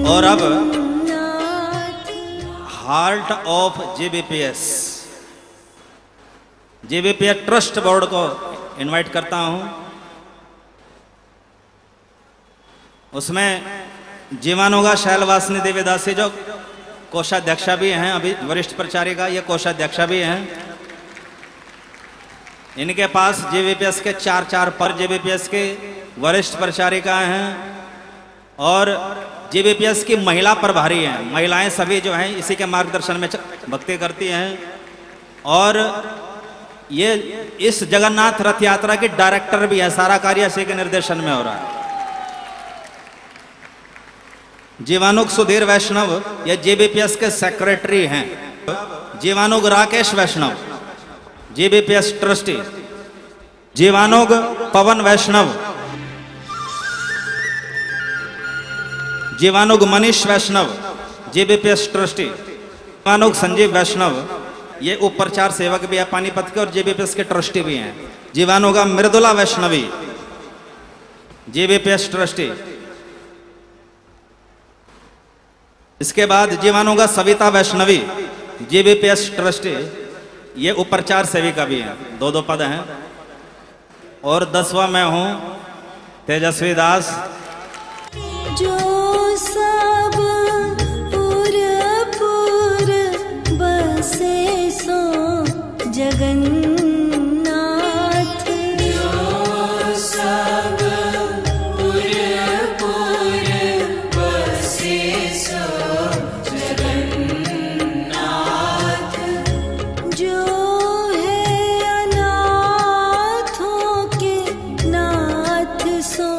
और अब heart of JBPS, JBPS trust board को इनवाइट करता हूं। उसमें जीवानुगा शैलवासिनी देवीदासी जो कोषाध्यक्षा भी हैं, अभी वरिष्ठ प्रचारिका, ये कोषाध्यक्षा भी हैं। इनके पास जेबीपीएस के चार चार पर जेबीपीएस के वरिष्ठ प्रचारिकाएं हैं और जेबीपीएस की महिला प्रभारी हैं। महिलाएं सभी जो हैं इसी के मार्गदर्शन में भक्ति करती हैं और ये इस जगन्नाथ रथ यात्रा की डायरेक्टर भी है। सारा कार्य इसी के निर्देशन में हो रहा है। जीवानुग सुधीर वैष्णव ये जेबीपीएस के सेक्रेटरी हैं। Jivanuga Rakesh Vaishnav JBPS trustee. Jivanuga Pawan Vaishnav, Jivanuga Manish Vaishnav JBPS trustee. Jivanuga Sanjeev Vaishnav ये उप प्रचार सेवक भी है पानीपत के और जेबीपीएस के ट्रस्टी भी हैं। Jivanuga Mridula Vaishnavi JBPS trustee. इसके बाद जीवानुगा सविता वैष्णवी जेबीपीएस ट्रस्टी, ये उप प्रचार सेविका भी हैं, दो दो पद हैं। और दसवां मैं हूं तेजस्वी दास। जो सब पुर पुर बसे सो जगन्नाथ, जो सब पुर पुर बसे सो जगन्नाथ, जो है अनाथों के नाथ सो